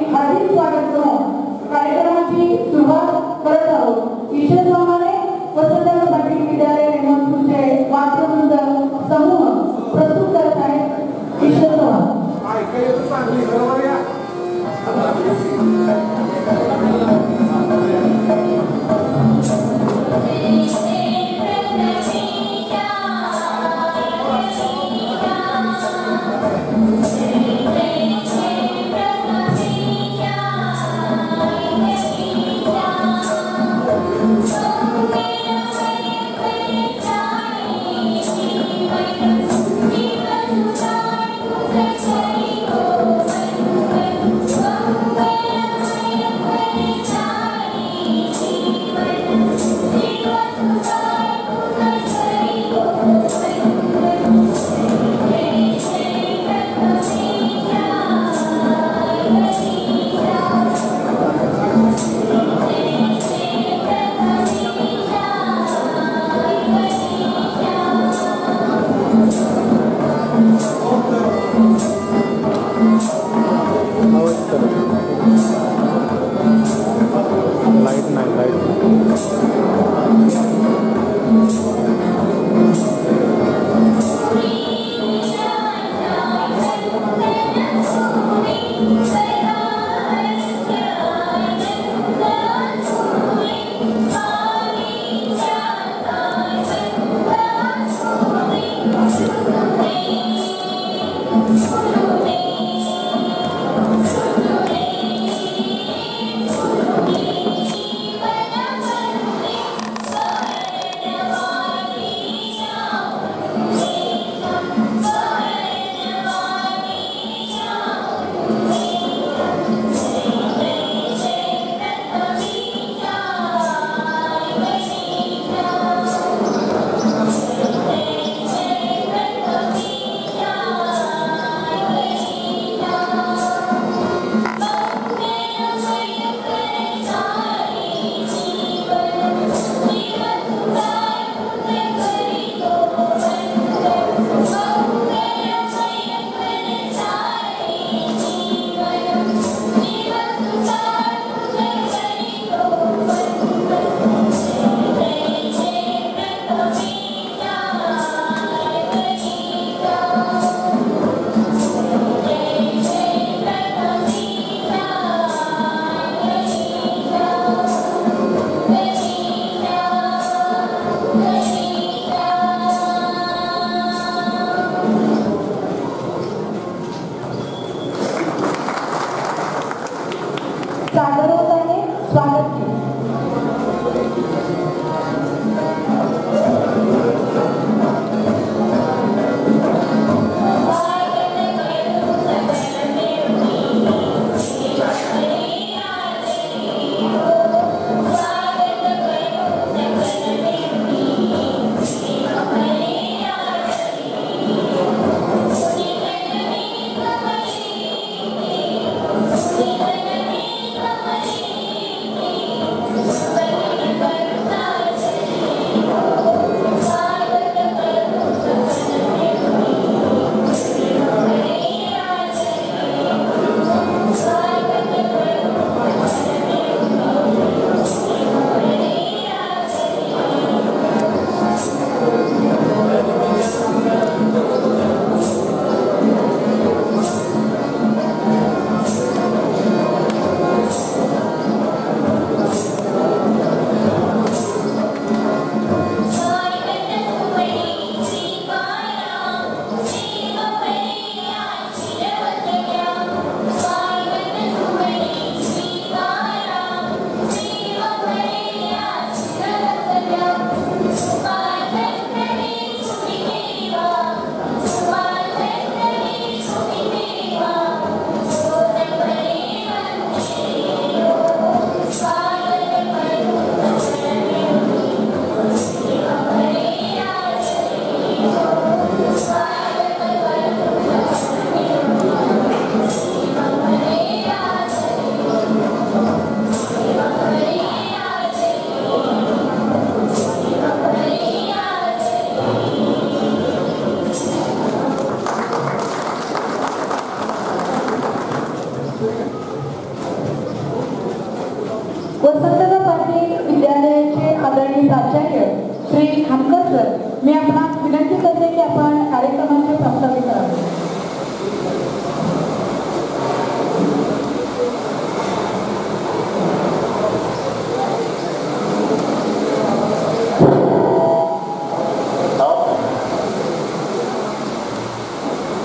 हार्दिक स्वागत करून कार्यक्रमाची सुरुवात करत आहोत। ईश्वरप्रमाणे वसंतराव पाटील विद्यालय नेमणूकचे वाद्यवृंद समूह प्रस्तुत करत आहेत। ईश्वरप्रमाणे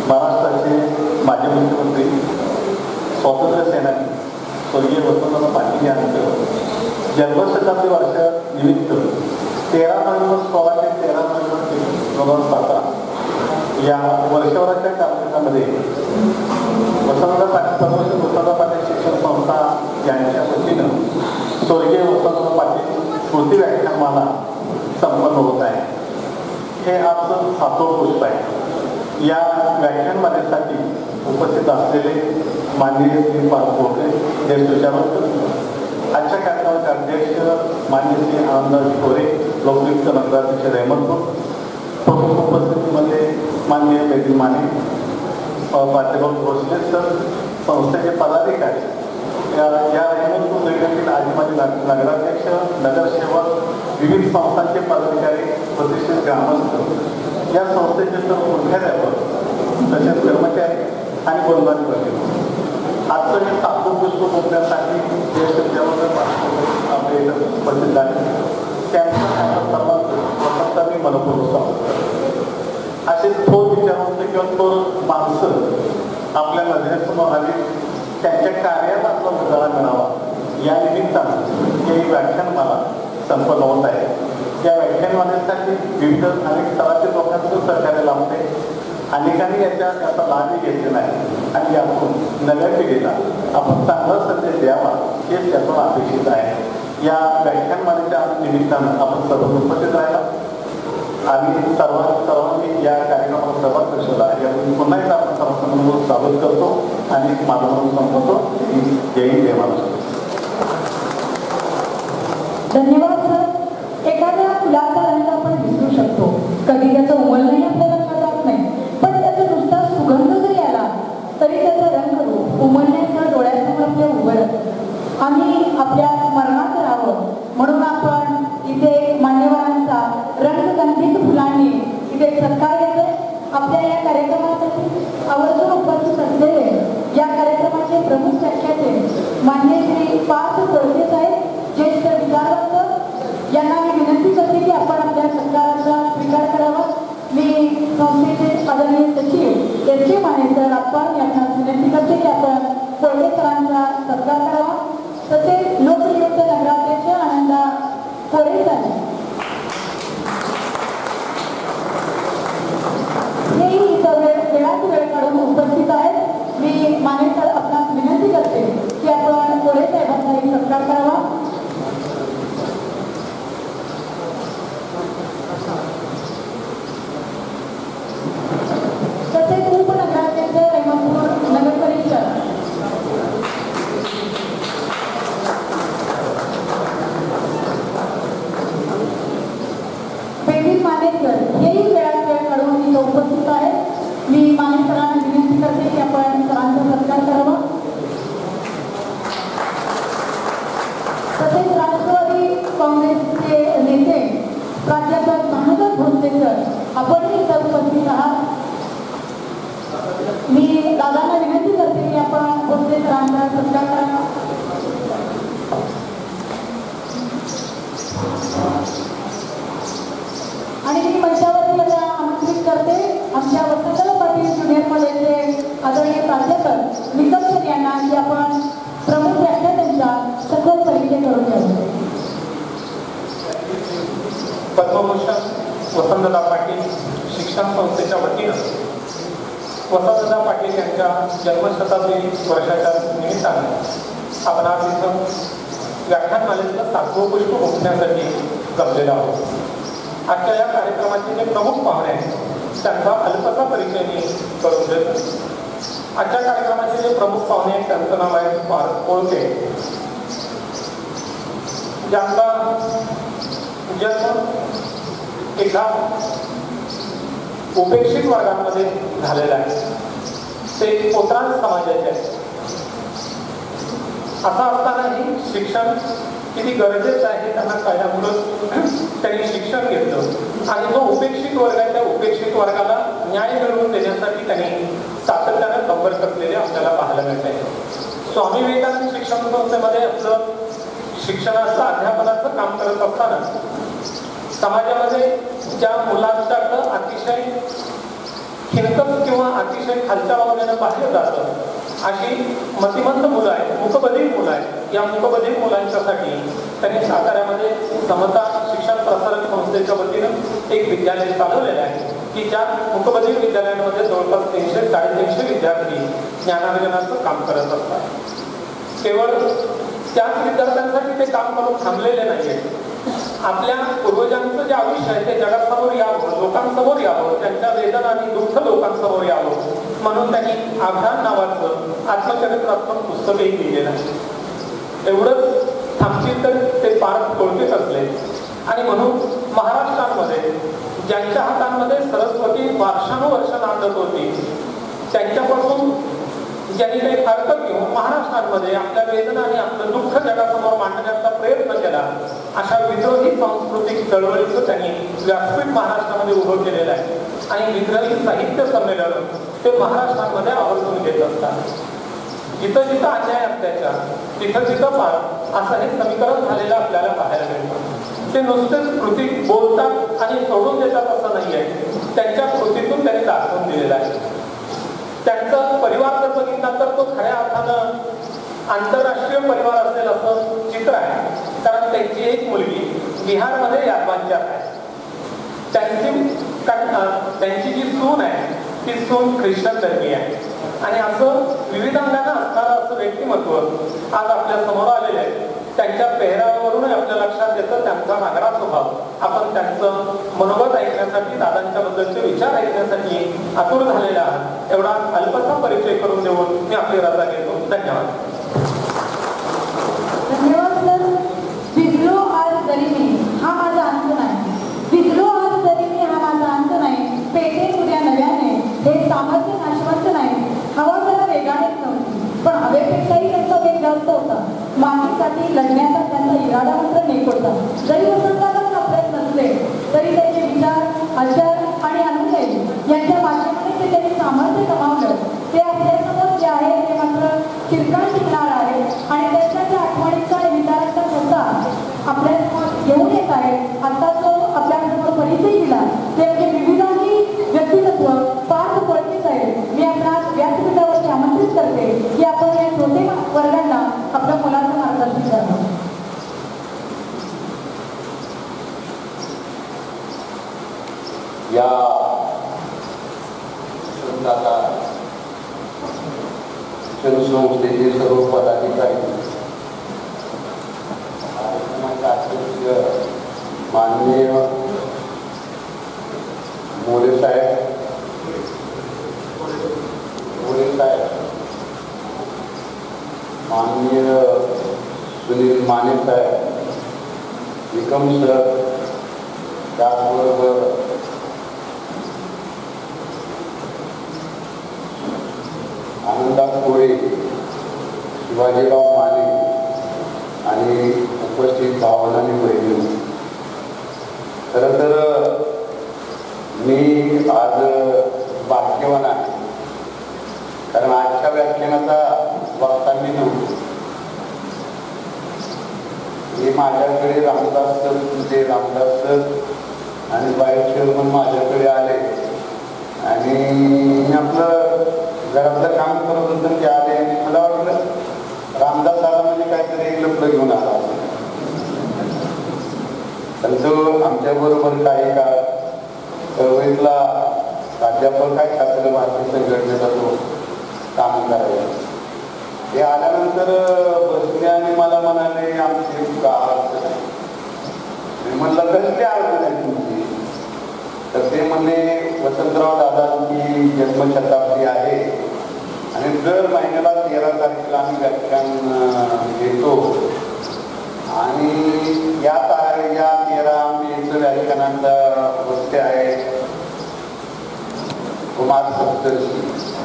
महाराष्ट्राचे माजी मुख्यमंत्री स्वातंत्र्य सेनानी स्वर्गीय वसंतराव पाटील यांचं जन्मशताब्दी वर्षानिमित्त 13 नोव्हेंबर 16 ते 13 नोव्हेंबर 2017 या वर्षभराच्या कालावधीमध्ये वसंतराव पाटील शिक्षण संस्था यांच्या वतीनं स्वर्गीय वसंतराव पाटील स्मृती व्याख्यानमाला संपन्न होत आहे. हे आजचं 7वं पुष्प आहे. या व्याख्यानमालेसाठी उपस्थित असलेले माननीय श्री पार्थ भोसले ज्येष्ठ विचारवंत, आजच्या कार्यक्रमाचे अध्यक्ष माननीय श्री आनंदराव शिकोरे, लोकयुक्त नगराध्यक्ष रेहमतपूर, प्रमुख उपस्थितीमध्ये माननीय बेदी माने, प्राध्यापक भोसले सर, संस्थेचे पदाधिकारी, या रेहमतपूर नगरातील आदिवासी नगराध्यक्ष, नगरसेवक, विविध संस्थांचे पदाधिकारी, प्रतिष्ठित ग्रामस्थ, या संस्थेचे सर्व मुख्याध्यापक तसेच कर्मचारी आणि बोलणारे वर्ग. आजचं हे 7वं पुष्प बोलण्यासाठी ज्येष्ठ विद्यार्थी आपल्या इथं उपस्थित झाले. त्यांचं सर्वांचं मी मनपूर्वक स्वागत करतो. असे थोर विचारवंत किंवा थोर माणसं आपल्या नजरेसमोर आली, त्यांच्या कार्याला आपला उजाळा मिळावा या निमित्तानं हे व्याख्यानमाला संपन्न होत आहे. या व्याख्यानमालेसाठी विविध अनेक स्तरातील लोकांचं सहकार्य लाभते. अनेकांनी याचा लाभही घेतलेला आहे आणि यातून नव्या पिढीला आपण चांगला संदेश द्यावा हेच त्यातून अपेक्षित आहे. या व्याख्यानमालेच्या निमित्तानं आपण सर्व उपस्थित राहिला आणि सर्वांनी या कार्यक्रमाला सहभाग दर्शवला यातून पुन्हा एकदा आपण सर्वांसमोर स्वागत करतो आणि माझा म्हणून संपवतो. जय हिंद, जय महाराष्ट्र. धन्यवाद सर. एखाद्या फुलाचा रंग आपण विसरू शकतो, कधी त्याचं उमलणंही आपल्या लक्षात राहत नाही, पण त्याचा नुसता सुगंध जरी आला तरी त्याचा रंग उमलण्याचं डोळ्यासमोर आपल्या उभं राहतं. आम्ही आपल्या स्मरणात राहावं म्हणून आपण इथे मान्यवरांचा रंगगंधित फुलांनी इथे सत्कार घेतोय. आपल्या या कार्यक्रमासाठी आवर्जून उपस्थित असलेले या कार्यक्रमाचे प्रमुख व्याख्याते मान्य श्री पार्थ भोसले साहेब, ज्येष्ठ विचारवंत, यांना मी विनंती करते की आपण आपल्या सत्काराचा स्वीकार करावा. मी संस्थेचे आदरणीय सचिव एस.के. माने सर आपण यांना विनंती करते की आपण कोल्हे सरांचा सत्कार करावा. तसेच लोकयुक्त नगराध्यक्ष आनंदा कोरे सर हेही इथं वेळात वेळ काढून उपस्थित आहेत. मी माने सर आपणास विनंती करते की आपण कोरे साहेबांचाही सत्कार करावा. तसेच उपनगराध्यक्ष रेहमतपूर नगर परिषद बेदी मानेकर हेही वेळात वेळ काढून इथं उपस्थित आहेत. मी मानेकरांना विनंती करते की आपण सरांचा सत्कार करावा. तसेच राष्ट्रवादी काँग्रेसचे नेते प्राध्यापक भानुदास भोसले सर आपणही इथं उपस्थित आहात. मी दादांना विनंती करते की आपण भोसले सरांचा सत्कार करावा. आणि मी मंचावरती आता आमंत्रित करते आमच्या वसंतराव पाटील ज्युनियर कॉलेजचे आदरणीय प्राध्यापक निकम सर यांना की आपण प्रमुख व्याख्यात्यांचा सखोल परिचय करून घ्यावा. पद्मभूषण वसंतराव पाटील शिक्षण संस्थेच्या वतीनं वसंतराव पाटील यांच्या जन्मशताब्दी वर्षाच्या निमित्तानं आपण आज इथं व्याख्यानमालेचं 7वं पुष्प घोषण्यासाठी जमलेलो आहोत. आजच्या या कार्यक्रमाचे जे प्रमुख पाहुणे आहेत त्यांचा अल्पसा परिचय मी करून देतो. आजच्या कार्यक्रमाचे जे प्रमुख पाहुणे आहेत त्यांचं नाव आहे पार्थ कोळके, ज्यांचा जन्म एका उपेक्षित वर्गामध्ये झालेला आहे. ते कोत्रान समाजाचे आहेत. असं असतानाही शिक्षण किती गरजेचं आहे त्यांना कळल्यामुळं त्यांनी शिक्षण घेतलं आणि जो उपेक्षित वर्ग आहे त्या उपेक्षित वर्गाला न्याय मिळवून देण्यासाठी त्यांनी सातत्यानं कंबर कसलेले आपल्याला पाहायला मिळत आहे. स्वामी विवेकानंद शिक्षण संस्थेमध्ये आपलं शिक्षणाचं अध्यापनाचं काम करत असताना समाजामध्ये ज्या मुलांच्याकडं अतिशय हिणकस किंवा अतिशय खालच्या भावनेनं पाहिलं जातं अशी मतिमंद मुलं आहेत, मूकबधीर मुलं आहेत. या मूकबधीर मुलांच्यासाठी त्यांनी साताऱ्यामध्ये समता शिक्षण प्रसारक संस्थेच्या वतीनं एक विद्यालय चालवलेलं आहे की ज्या मूकबधीर विद्यालयांमध्ये जवळपास 300-350 विद्यार्थी ज्ञानार्जनाचं काम करत असतात. केवळ त्याच विद्यार्थ्यांसाठी ते काम करून थांबलेले नाहीये. आपल्या पूर्वजांचं जे आयुष्य आहे ते जगासमोर यावं, लोकांसमोर यावं, त्यांच्या वेदना आणि दुःख लोकांसमोर यावं म्हणून त्यांनी आघाड नावाचं आत्मचरित्रात्मक पुस्तकही लिहिलेलं आहे. एवढंच थांबतील तर ते पार तोडतेच असले. आणि म्हणून महाराष्ट्रामध्ये ज्यांच्या हातांमध्ये सरस्वती वर्षानुवर्ष नांदत होती त्यांच्यापासून ज्यांनी काही फारकत घेऊन महाराष्ट्रामध्ये आपल्या वेदना आणि आपलं दुःख जगासमोर मांडण्याचा प्रयत्न केला अशा विद्रोही सांस्कृतिक चळवळीचं त्यांनी व्यासपीठ महाराष्ट्रामध्ये उभं केलेलं आहे. आणि विद्रोही साहित्य संमेलन ते महाराष्ट्रामध्ये आवर्जून घेत असतात. जिथं जिथं अन्याय अत्याचार तिथं तिथं पार असं हे समीकरण झालेलं आपल्याला पाहायला मिळतं. ते नुसतेच कृती बोलतात आणि सोडून देतात असं नाही आहे. त्यांच्या कृतीतून त्यांनी दाखवून दिलेलं आहे. त्यांचा परिवार जर बघितला तर तो खऱ्या अर्थानं आंतरराष्ट्रीय परिवार असेल असं चित्र आहे. कारण त्यांची एक मुलगी बिहारमध्ये यादवांच्यात आहे. त्यांची जी सून आहे ती सून ख्रिश्चन धर्मीय आहे. आणि असं विविध अंगानं असणारं असं व्यक्तिमत्व आज आपल्या समोर आलेलं आहे. त्यांच्या पेहरावरून आपल्या लक्षात येतं त्यांचा नागरा स्वभाव. आपण त्यांचं मनोगत ऐकण्यासाठी, दादांच्या बद्दलचे विचार ऐकण्यासाठी आतुर झालेला आहात. एवढा अल्पसा परिचय करून देऊन मी आपली रजा घेतो. धन्यवाद. धन्यवाद सर. भिजलो आज जरी मी हा माझा अंत नाही. भिजलो आज जरी मी हा माझा अंत नाही. पेटेल उद्या नव्याने हे सामर्थ्य नाशवंत नाही. हवा जरा वेगानेच नव्हती पण हवेपेक्षाही त्यांचा वेग जास्त होता. मागणीसाठी लढण्याचा त्यांचा इरादा मात्र नेक होता. जरी वसंताला सापडत नसले तरी त्यांचे विचार, आचार आणि अनुभव यांच्या माध्यमाने ते त्यांनी सामर्थ्य कमावलं. ते आपल्यासमोर जे आहे ते मात्र चिरकाल टिकणार आहे. आणि त्यांच्या त्या आठवणींचा आणि विचारांचा ठसा आपल्यासमोर येऊन येत आहे. आता जो आपल्यासमोर परिचय दिला ते म्हणजे विविधांगी व्यक्तिमत्व पाच पळतीच आहे. मी आपणास व्यासपीठावरती आमंत्रित करते की आपण या छोटे वर्गांना आपल्या मुलांचं मार्गदर्शन करावं. या शिक्षण संस्थेचे सर्व पदाधिकारी, माननीय मोरे साहेब, माननीय सुनील माने साहेब, निकम सर, त्याचबरोबर आनंदा कोळे, शिवाजीराव माने आणि उपस्थित भावना आणि बहिणी, खरं तर मी आज भाग्यवान आहे. कारण आजच्या व्याख्यानाचा वक्ता मी नव्हतो. मी माझ्याकडे रामदास सर आणि बाईट चेअरमन माझ्याकडे आले आणि मी आपलं घरातलं काम करत होतं ते आले आणि मला वाटलं रामदास आला म्हणजे काहीतरी लपडं घेऊन आला. तर तो आमच्याबरोबर काही काळ चळवळीतला प्राध्यापक काय छात्र भारतीय संघटनेचा तो काम करायला. ते आल्यानंतर बसले आणि मला म्हणाले आमची का अडचण आहे. मी म्हणलं कसली अडचण आहे तुमची. तर ते म्हणले वसंतराव दादांची जन्मशताब्दी आहे आणि दर महिन्याला 13 तारखेला आम्ही व्याख्यान घेतो आणि या 13 मेचं व्याख्यानांचा वस्ते आहे कुमार सप्तर्षी.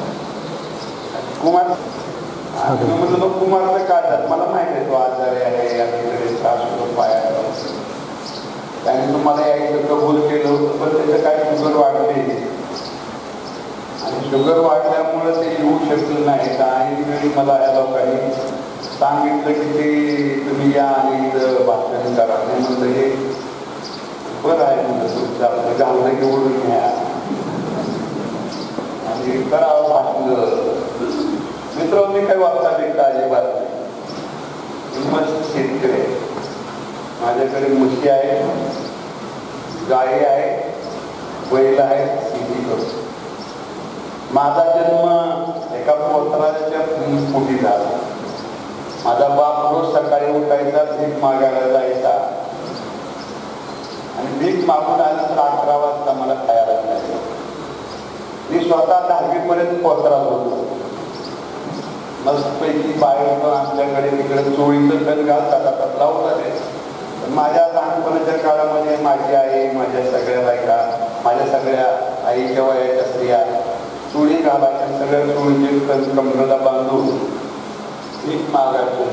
कुमार आणि म्हणलं कुमारचं काय झालं. मला माहिती आहे तो आजारी आहे आणि त्रास होतो पायाला. त्याने तुम्हाला यायचं कबूल केलं होतं पण त्याचं काय शुगर वाढले आणि शुगर वाढल्यामुळे ते येऊ शकलं नाही. आणि वेळी मला या लोकांनी सांगितलं की ते तुम्ही या आणि इथं भाषण करा. नाही म्हणलं हे बरं आहे. म्हणलं तुमचं आपलं गावलं की ओढून घ्या. हे करावं भाषण. मित्र मी काही वाचता बिकता अजिबात नाही. मस्त शेतकरी आहे. माझ्याकडे म्हशी आहे, गाई आहे, बैल आहे, शेती करतो. माझा जन्म एका पोत्राच्या पोटी झाला. माझा बाप रोज सकाळी उठायचा, भीक मागायला जायचा आणि भीक मागून आल्यानंतर 11 वाजता मला खायला मिळायचं. मी स्वतः 10वी पर्यंत पोत्रात होतो. मस्तपैकी बाहेर आमच्याकडे तिकडे चोळीचं कण घालतात लावतात. माझ्या लहानपणाच्या काळामध्ये माझी आई, माझ्या सगळ्या बायका, माझ्या सगळ्या आईच्या वयाच्या स्त्रिया चुडी घालायच्या, सगळ्या चोळीचे कण कमरेला बांधून भीक मागायचं.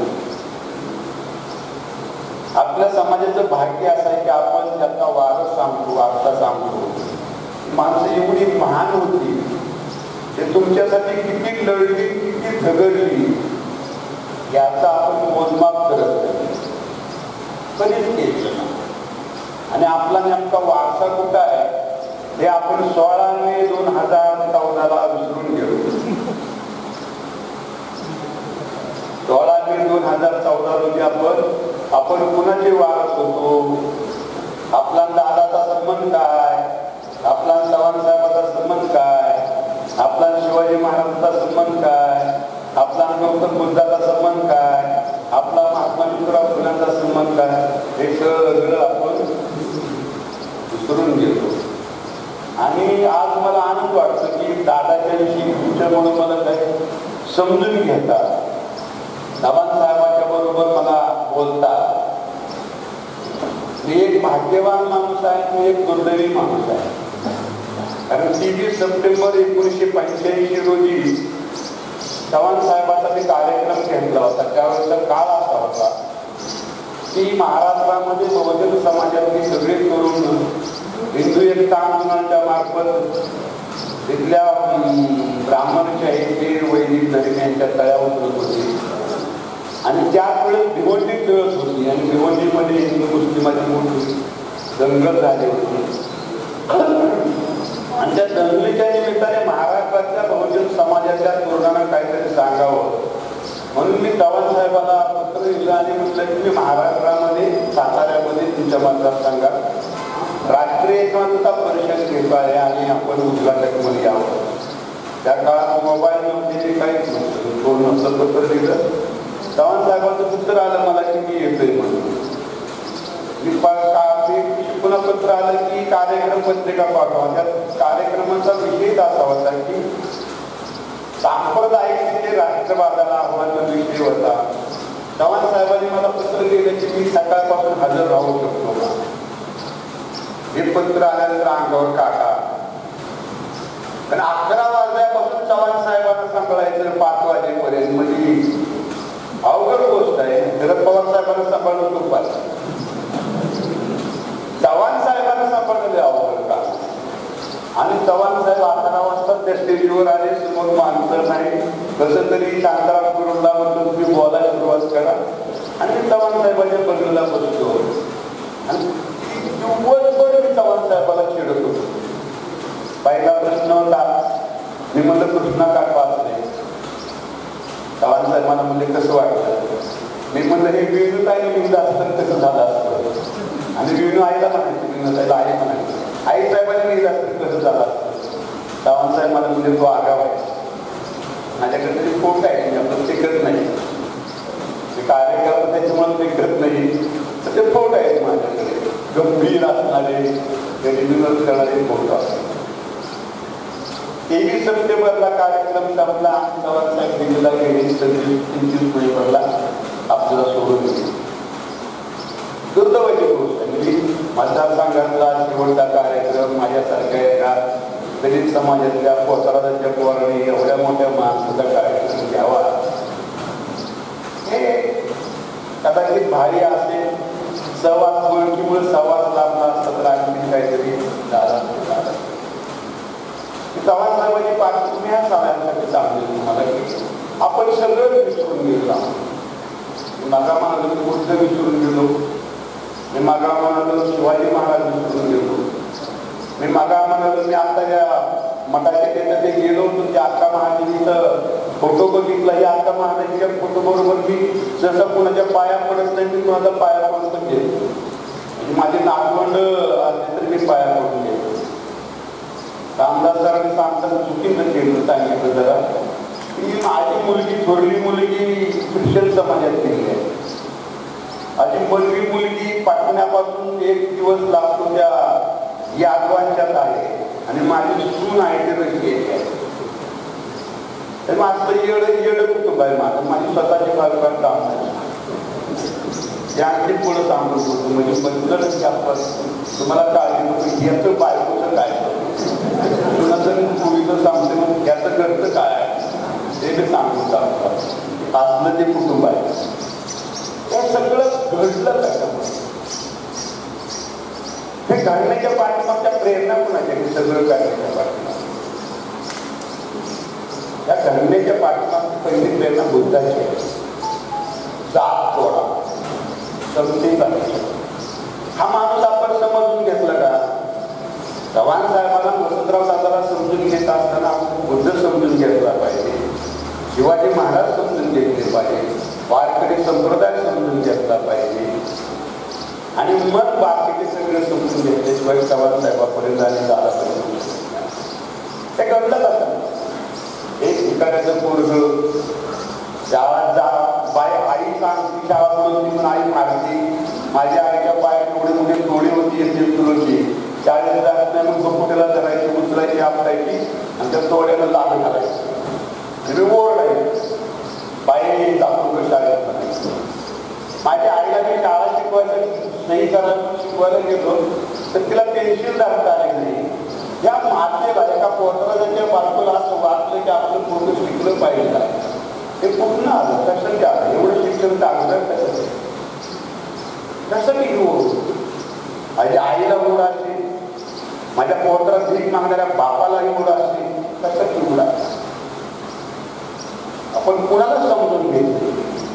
आपल्या समाजाचं भाग्य असं आहे की आपण त्याचा वारस सांगतो, वारसा सांगतो. माणसं एवढी महान होती ते तुमच्यासाठी किती लढली, किती झगडली याचा आपण मोजमाप करत नाही, कधीच केलं. आणि आपला नेमका वारसा कुठं आहे हे आपण 16 मे 2014 विसरून गेलो. 16 मे 2014 रोजी आपण कुणाचे वारस होतो? आपला दादाचा संबंध काय? आपला चव्हाण साहेबाचा संबंध काय? आपला शिवाजी महाराजांचा संबंध काय? आपला गौतम बुद्धाचा संबंध काय? आपला महात्मा ज्योतिराव फुलेंचा संबंध काय? हे सगळं आपण विसरून गेलो. आणि आज मला आनंद वाटतो की दादाच्या विषयी तुमच्यामुळे मला काही समजून घेतात, चव्हाण साहेबांच्या बरोबर मला बोलतात. मी एक भाग्यवान माणूस आहे, मी एक दुर्दैवी माणूस आहे. कारण 23 सप्टेंबर 1985 रोजी चव्हाण साहेबांचा मी कार्यक्रम घेतला होता. त्यावेळेचा काळ असा होता की महाराष्ट्रामध्ये बहुजन समाजातली सगळे तरुण हिंदू एकता आंदोलनाच्या मार्फत तिथल्या ब्राह्मणशाही वैदिक धर्म यांच्या तळ्या उतरत होते. आणि त्यावेळेस भिवंडी मिळत होती आणि भिवंडीमध्ये हिंदू मुस्लिमाची मोठी दंगल झाली होती. आणि त्या दंगलीच्या निमित्ताने महाराष्ट्राच्या बहुजन समाजाच्या तरुणांना काहीतरी सांगावं म्हणून मी चव्हाण साहेबांना पत्र लिहिलं आणि म्हटलं की मी महाराष्ट्रामध्ये साताऱ्यामध्ये तुमच्या मतदारसंघात राष्ट्रीय एकात्मता परिषद घेतो आहे आणि आपण उद्घाटक म्हणून यावं. त्या काळात मोबाईल नव्हते, काहीच नव्हतं. फोन नव्हतं. पत्र लिहिलं. चव्हाण साहेबांचं उत्तर आलं मला की मी येतोय म्हणून. पुन्हा पत्र आलं की कार्यक्रम पत्रिका पाठवा. त्या कार्यक्रमाचा विषय असा होता की सांप्रदायिक राष्ट्रवादाला आव्हानाचा विषय होता. चव्हाण साहेबांनी मला पत्र लिहिलं की मी सकाळपासून हजर राहू शकतो का? हे पत्र आल्यानंतर अंगावर काटा. कारण 11 वाजल्यापासून चव्हाण साहेबांना सांभाळायचं 5 वाजेपर्यंत म्हणजे अवघड गोष्ट आहे. शरद पवार साहेबांना सांभाळणं खूप आहे, चव्हाण साहेबांना सांभाळणं अवघड का? आणि चव्हाण साहेब 11 वाजता त्या स्टेजवर आले. समोर माणसं नाही, कसं तरी शांतराम कुरुंडला म्हणतो तुम्ही बोलायला सुरुवात करा. आणि चव्हाण साहेबांच्या बदलला बसतो आणि दिवसभर मी चव्हाण साहेबाला चिडत होतो. पहिला प्रश्न होता, मी म्हणलं कृष्णाकाठ वाचले. चव्हाण साहेब मला म्हणजे कसं वाटतं? मी म्हणलं हे वेणू काय लिहिलं असतं कसं झालं असतं. आणि वेणू आईला म्हणायचं, मी नसायला आई म्हणायचं. आई साहेबांनी लिहिलं असतं कसं झालं असतं. चव्हाण साहेब मला म्हणजे तो आगाव आहे. माझ्याकडे तरी फोट आहे, मी आपण शिकत नाही, ते कार्यक्रम त्याच्यामुळे शिकत नाही, तर ते फोट आहेत माझ्याकडे गंभीर असणारे, रिन्युअल करणारे फोटो असतात. 23 सप्टेंबरला कार्यक्रम संपला. चव्हाण साहेब दिल्लीला गेले. 23 नोव्हेंबरला आपल्याला सोडून गेले. दुर्दैवाची गोष्ट म्हणजे मतदारसंघातला शेवटचा कार्यक्रम माझ्यासारख्या एका दलित समाजातल्या पोतराजांच्या पोराने एवढ्या मोठ्या माणसाचा कार्यक्रम घ्यावा हे कदाचित भारी असेल. सहवास ओळखीमुळे सहवास लाभला असता तर आणखी काहीतरी झालं. चव्हाण साहेबांची पार्श्वभूमी ह्या सगळ्यांसाठी सांगते तुम्हाला की आपण सगळं विसरून गेलो. मागा म्हणालो मी बुद्ध विसरून गेलो, मी मागा म्हणालो शिवाजी महाराज विसरून गेलो, मी मागा म्हणालो मी आता या मठाच्या तिथं ते गेलो होतो, त्या अक्का महादेवीचं फोटो बघितला. या अक्का महादेवीच्या फोटो बरोबर मी जसं कुणाच्या पाया पडत नाही, मी कुणाचा पाया पडून पण गेलो. माझे नातवंड असले तर मी पाया पडून गेलो. रामदास सरांनी सांगताना चुकीनं केलं, सांगितलं जरा की माझी मुलगी, थोरली मुलगी ख्रिश्चन समाजात गेली आहे. माझी पहिली मुलगी पाटण्यापासून 1 दिवस लागतो त्या यादवांच्यात आहे आणि माझी सून आहे ते रशी आहे. माझं येडं कुटुंब आहे माझं. माझी स्वतःची फार काम नाही. त्यानंतर पुढं सांगत होतो म्हणजे बंधनच आसपास तुम्हाला काळजी नको. याचं बायकोचं काय, कुणाचं मुलीचं सांगते मग याचं घरचं काय आहे ते मी सांगून सांगतात. असलं ते कुटुंब आहे. हे सगळं घडलं त्याच्यामध्ये. हे घडण्याच्या पाठीमागच्या प्रेरणा कुणाच्या, हे सगळं घडण्याच्या पाठीमाग, या घडण्याच्या पाठीमागची पहिली प्रेरणा बुद्धाची आहे. जात तोडा, समजून पाहिजे. हा माणूस आपण समजून घेतला का? चव्हाण साहेबांना, वसंतराव दादाला समजून घेत असताना बुद्ध समजून घेतला पाहिजे, शिवाजी महाराज समजून घेतले पाहिजे, वारकरी संप्रदाय समजून घेतला पाहिजे आणि मग बाकीचे सगळे समजून घेतल्याशिवाय चव्हाण साहेबापर्यंत आणि झाला पाहिजे. ते घडलं कसं? एक ठिकाणाचं पोरग गावात जा, आई सांगती शाळा म्हणून म्हणून आई मारती. माझ्या आईच्या पायात एवढे मोठे डोळे होती, येते तुळशी शाळेत जात नाही. मग गप्पुट्याला धरायची, उचलायची, आपटायची आणि त्या तोड्याला लाग घालायची. रिवॉर्ड आहे बाई दाखवून शाळेत म्हणायची. माझ्या आईला मी शाळा शिकवायचं नाही, करायला शिकवायला गेलो तर तिला पेन्सिल धरता आली नाही. या मातेला, एका पोटराच्या बायकोला असं वाटलं की आपलं पूर्ण शिकलं पाहिजे. हे पूर्ण आलं. कशासाठी आलं? एवढं शिक्षण चांगलं कशासाठी? कशासाठी घेऊ? माझ्या आईला ओढ असते, माझ्या पोटरात भीक मागणाऱ्या बापालाही ओढ असते. कशासाठी ओढ? आपण कुणाला समजून घेतले.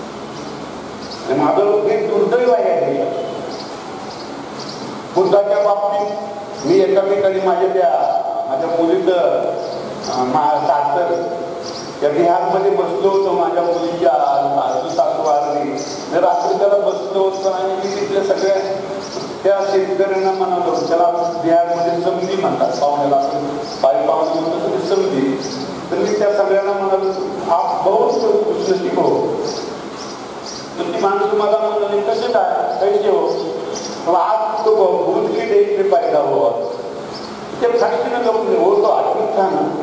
माझं हे दुर्दैव आहे या देशात. बुद्धाच्या बाबतीत मी एका ठिकाणी माझ्या मुलीचं सासर त्या बिहारमध्ये बसलो होतो. माझ्या मुलीच्या सासू वारली. रात्री त्याला बसलो होतो आणि मी तिथल्या सगळ्या त्या शेतकऱ्यांना म्हणालो, त्याला बिहारमध्ये समधी म्हणतात, पाहुण्याला आपण पाय पाहुणे म्हणतो ते समधी. तर मी त्या सगळ्यांना म्हणालो, आप बहुत खुशनसीब हो. तर ती माणसं मला म्हणाली, कसे काय, कैसे हो? आज तो भूत की देश में पैदा हुआ. ते फाशीनं लोक हो तो अद्भुत था ना.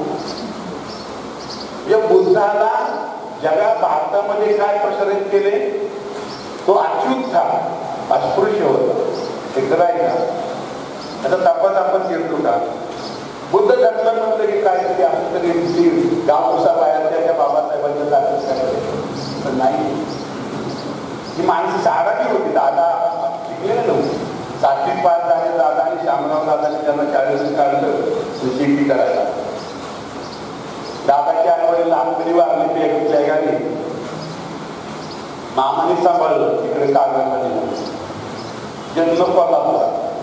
या बुद्धाला जगात भारतामध्ये काय प्रसारित केले? तो अच्युत था, अस्पृश्य होता. हे करायचं आता तपास आपण घेतो का? बुद्ध धर्म म्हटलं की काय तरी असं तरी गावसा बाहेर त्याच्या बाबासाहेबांच्या ताकद करायचं नाही. ही माणसं साराची होती. दादा शिकलेले नव्हते. 7वी पास झाले दादा आणि शामराव दादाने त्यांना शाळेतून काढलं शेती करायला. दादाच्या आईवडील लहानपणी वारली प्लेगाने. मामाने सांभाळलं तिकडे कागदमध्ये. जन्म कोल्हापुरा.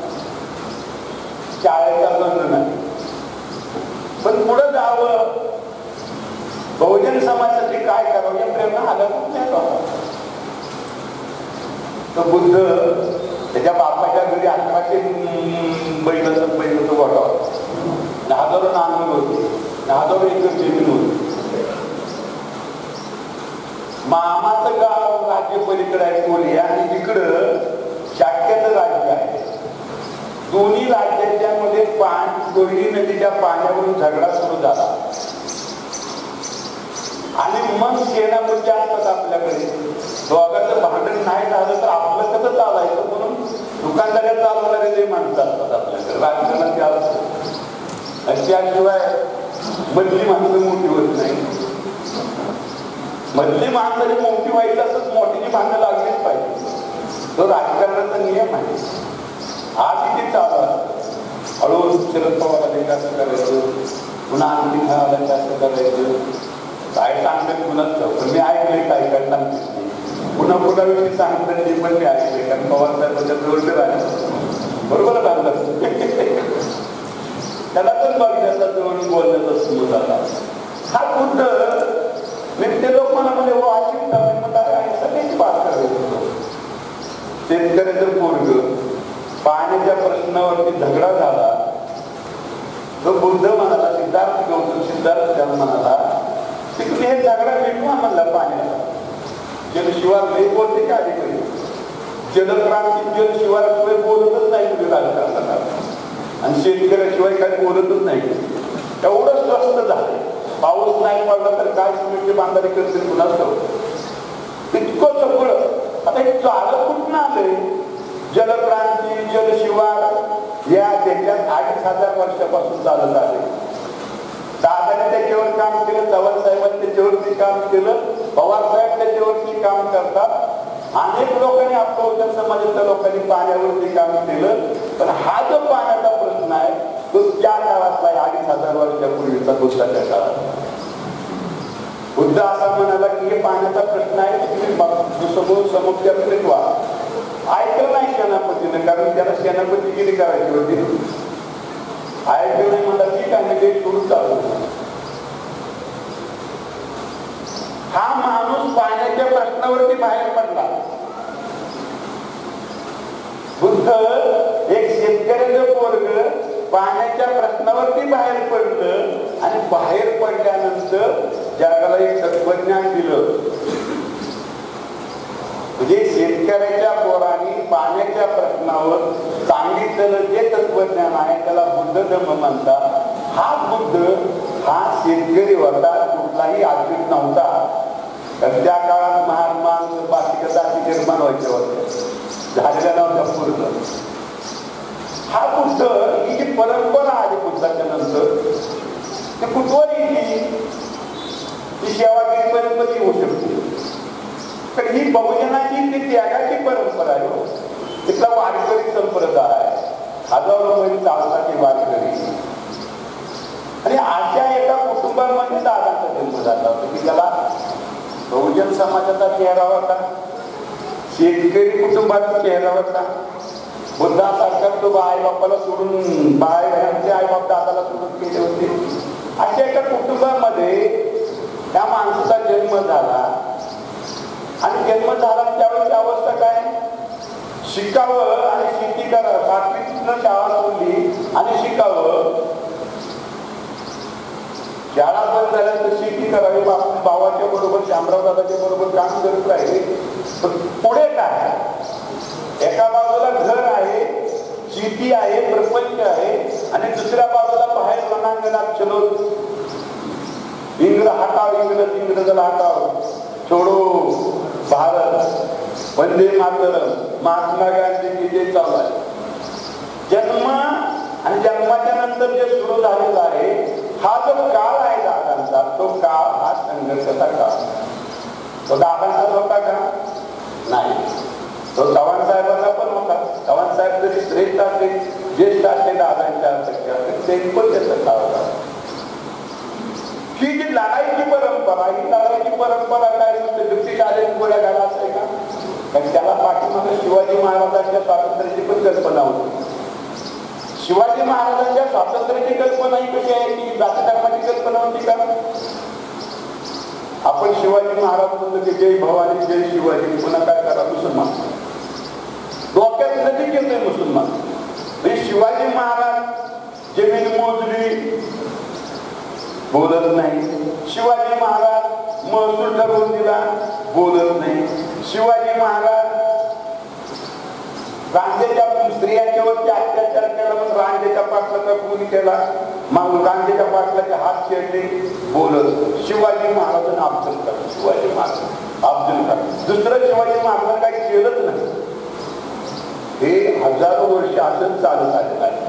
शाळेचा गंध नाही. पण पुढे जावं, बहुजन समाजासाठी काय करावं या प्रेरणा आल्या नाही. तर बुद्ध त्याच्या बापाच्या घरी 1100 बैलाचं गोठा होता. 10,000 नांगर होते, 10,000 एकर जमीन होती. मामाचं गाव राज्य पलीकडे आहे कोली आणि इकडं शाक्याचं राज्य आहे. दोन्ही राज्याच्या मध्ये कोयली नदीच्या पाण्यावरून झगडा सुरू झाला आणि मग सेनापती असतात आपल्याकडे. दोघांचं भांडण नाही झालं तर आपलं कसं चालायचं म्हणून दुकानदाऱ्या चालवणारे जे माणसं असतात आपल्याकडे राजकारणात आणि त्याशिवाय मधली माणसं मोठी होत नाही. मधली माणसं मोठी व्हायची असं मोठीची भांडणं लागलीच पाहिजे. तो राजकारणाचा नियम आहे. आज इथे चालू असतं. हळूहळू शरद पवारांनी कसं करायचं, पुन्हा आणखी आला कसं करायचं, काय सांगतात कुणाच पण मी ऐकले काय काय सांगते. पुन्हा पुन्हा सांगतात ते पण मी ऐकले. कारण पवार साहेबांच्या जवळ राहिले बरोबर राहतात. त्याला पण बघण्याचा जवळ बोलण्याचा समज आला. हा बुद्ध मी ते लोक मला म्हणजे सगळ्याची बात करायचो. शेतकऱ्याचं पोरग पाण्याच्या प्रश्नावरती झगडा झाला. तो बुद्ध म्हणाला, सिद्धार्थ गौतम सिद्धार्थ त्याला म्हणाला की तुम्ही हे झगडा मिटवा म्हणला पाण्याचा. जलशिवार नाही बोलते का अधिकारी जलक्रांती जलशिवाराशिवाय बोलतच नाही तुम्ही राजकारणात आणि शेतकऱ्याशिवाय काही बोलतच नाही. एवढं स्वस्त झालं. पाऊस नाही पडला तर काय सिमेंटची बांधारी करतील कुणाच इतकं सगळं आता हे चालत कुठून आलंय. जलक्रांती जलशिवार या देशात 2,500 वर्षापासून चालत आले. दादाने त्याच्यावर काम केलं, चव्हाण साहेबांनी त्याच्यावरती काम केलं, पवार साहेब त्याच्यावरती काम करतात. अनेक लोकांनी आपल्या समाजाच्या लोकांनी पाण्यावरती काम केलं. पण हा जो पाण्याचा प्रश्न आहे तो त्या काळातला 2,500 वर्षापूर्वीचा बुद्धाच्या काळात. बुद्ध असा म्हणाला की हे पाण्याचा प्रश्न आहे तुम्ही समोर समुद्रात मिटवा. ऐकलं नाही सेनापतीने, कारण त्याला सेनापतीगिरी करायची होती. ऐकलं नाही म्हणला ठीक आहे मी ते सुरू चालू. हा माणूस पाण्याच्या प्रश्नावरती बाहेर पडला. बुद्ध एक शेतकऱ्याचं पोरग पाण्याच्या प्रश्नावरती बाहेर पडलं आणि बाहेर पडल्यानंतर जगाला एक तत्वज्ञान दिलं. म्हणजे शेतकऱ्याच्या पोरांनी पाण्याच्या प्रश्नावर सांगितलेलं जे तत्वज्ञान आहे त्याला बुद्ध धर्म म्हणतात. हा बुद्ध हा शेतकरी होता, कुठलाही आर्थिक नव्हता. तर त्या काळात महान बाकी जाती निर्माण व्हायचे होते, झालेल्या नव्हत्या पूर्ण. हा बुद्ध ही जी परंपरा आली बुद्धाच्या नंतर ते कुठवर येईल ती सेवागिरी पर्यंत येऊ शकते. तर ही बहुजनाची ती त्यागाची परंपरा आहे. तिथला वारकरी संप्रदाय हजारो महिने चालतात वारकरी. आणि अशा एका कुटुंबामध्ये दादांचा जन्म झाला होता की त्याला बहुजन समाजाचा चेहरा होता, शेतकरी कुटुंबाचा चेहरा होता. बुद्धासारखा तो आई बापाला सोडून आई बाप दादाला सोडून केले होते. अशा एका कुटुंबामध्ये त्या माणसाचा जन्म झाला. आणि जन्म झाला त्यावेळेची अवस्था काय, शिकावं आणि शेती करावं. 7वीतनं शाळा सोडली आणि शिकावं. शाळा बंद झाल्यानंतर शेती करावी. भावाच्या बरोबर शामराव दादाच्या बरोबर काम करत राहिले. पण पुढे काय, एका बाजूला घर आहे, शेती आहे, प्रपंच आहे आणि दुसऱ्या बाजूला बाहेर रणांगणात चलो इंग्रज हटाव, इंग्रजाला हटाव, छोडो भारत, वंदे मातरम, महात्मा गांधी की जे चालू आहे. जन्म आणि जन्माच्या नंतर जे सुरू झालेला आहे हा जो काळ आहे दादांचा, तो काळ हा संघर्षाचा काळ. तो दादांचाच होता का? नाही, तो चव्हाण साहेबांचा पण होता. चव्हाण साहेब जरी श्रेष्ठ असते, ज्येष्ठ असते दादांच्या ते पण त्याचा काळ होता. ही जी लढाईची परंपरा, ही लढाईची परंपरा काय ब्रिटिश आले गोळ्या घाला असाय का? कारण त्याला पाठीमागे शिवाजी महाराजांच्या स्वातंत्र्याची पण कल्पना होती. शिवाजी महाराजांच्या स्वातंत्र्याची कल्पना ही कशी आहे की जाती धर्माची कल्पना होती का? आपण शिवाजी महाराज म्हणतो की जय भवानी जय शिवाजी, पुन्हा काय करा मुसलमान डोक्यात नदी घेतोय मुसलमान. शिवाजी महाराज जमीन मोजली बोलत नाही. शिवाजी महाराज महसूल ठरवून दिला बोलत नाही. शिवाजी महाराज रांजेच्या स्त्रियांच्यावरती अत्याचार केला म्हणून रांजेच्या पाटलाचा खून केला, मग रांजेच्या पाटलाचे हात छेडले बोलत. शिवाजी महाराजांना अफजल खान, शिवाजी महाराज अफजल खान, दुसरं शिवाजी महाराजांना काही केलंच नाही. हे हजारो वर्ष असं चालत आलेलं आहे.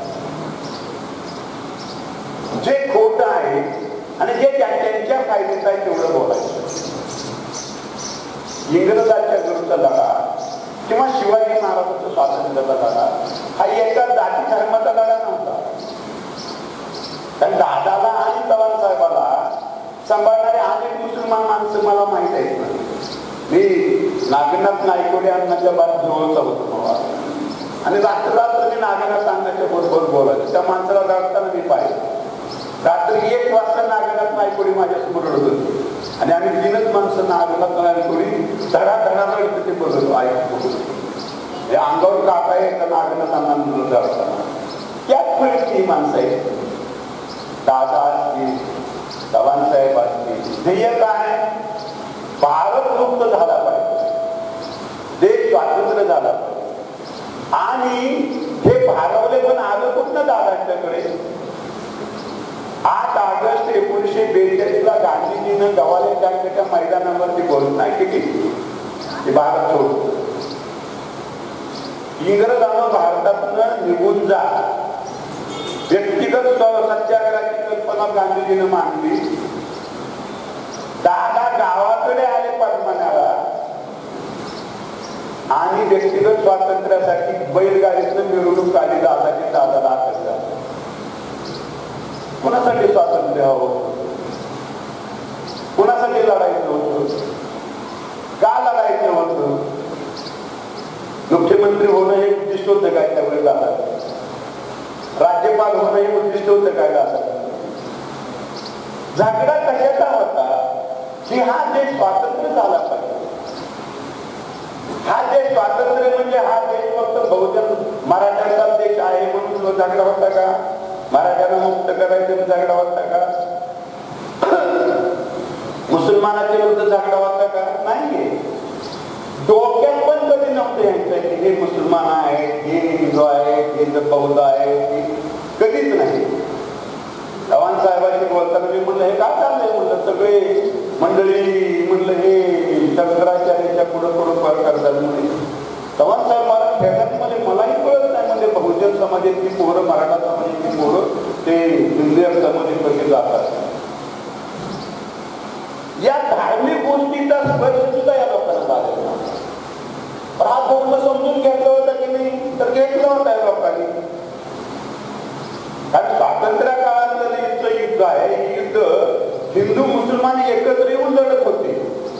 जे खोट आहे आणि जे त्यांच्या फायद्याचं आहे तेवढं बोलायचं. इंग्रजांच्या विरुद्ध लढा किंवा शिवाजी महाराजांचा स्वातंत्र्याचा लढा हा एका जाती धर्माचा लढा नव्हता. कारण दादाला आणि चव्हाण साहेबाला सांभाळणारे अनेक मुसलमान माणसं मला माहित आहेत. मी नागनाथ नायकोडे अण्णाच्या जवळचा होतो आणि रात्र मी नागेला सांगण्याच्या बरोबर बोलायचं. त्या माणसाला रडताना मी पाहिजे. रात्री 1 वाजता नागेलात नायकोडी माझ्यासमोर रडत होती आणि आम्ही 3च माणसं नागेलात नायकोडी धडाधडा रडत ते बघतो ऐकतो. हे अंगावर काटा आहे का नागेलात आनंद रडताना. त्याच वेळेस ही माणसं आहेत. दादा असतील, चव्हाणसाहेब असतील. ध्येय काय? भारत मुक्त झाला पाहिजे, देश स्वातंत्र्य झाला पाहिजे. आणि हे भारवले पण आलं कुठलं दादांच्याकडे? 8 ऑगस्ट 1942 ला गांधीजीनं गवाले टँकच्या मैदानावरती घोषणा केली की भारत सोड. इंग्रजांना भारतातून निघून जा. व्यक्तिगत सत्याग्रहाची कल्पना गांधीजीनं मांडली. दादा गावाकडे आले पद्मनाला आणि व्यक्तिगत स्वातंत्र्यासाठी बैलगाडीतून मिरवणूक काढली. दादाची दादाला अटक झाली. कुणासाठी स्वातंत्र्य हवं? कुणासाठी लढायचं होतं? का लढायचं होतं? मुख्यमंत्री होणं हे उद्दिष्ट होतं काय त्यावेळी दादा? राज्यपाल होणं हे उद्दिष्ट होतं काय दादा? झगडा कशाचा होता की हा देश स्वातंत्र्य झाला पाहिजे. हा देश स्वातंत्र्य म्हणजे हा देश फक्त बहुजन मराठ्यांचा देश आहे म्हणून झगडा होता का? मराठ्यांना मुक्त करायचं झगडा होता का? मुसलमानाच्या विरुद्ध झगडा होता का? नाहीये. डोक्यात पण कधी नव्हतं यांचं की हे मुसलमान आहेत, हे हिंदू आहेत, हे बौद्ध आहेत, कधीच नाही. चव्हाण साहेबांशी बोलताना मी म्हणलं हे काय चाललंय? म्हणलं सगळे मंडळी म्हणलं हे शंकराचार्याच्या पुढं फरक करतात. म्हणजे चव्हाण साहेब मला खेळण्यामध्ये मलाही कळत नाही म्हणजे बहुजन समाजाची पोरं, मराठा समाजाची पोरं ते हिंदू समाजात कसे जातात. या धार्मिक गोष्टीचा स्पर्श सुद्धा या लोकांना झालेला. पण हा धर्म समजून घेतला होता की नाही? तर घेतला होता या लोकांनी. कारण स्वातंत्र्य काळातलं युद्ध आहे. हे युद्ध हिंदू मुसलमान एकत्र येऊन लढत होते.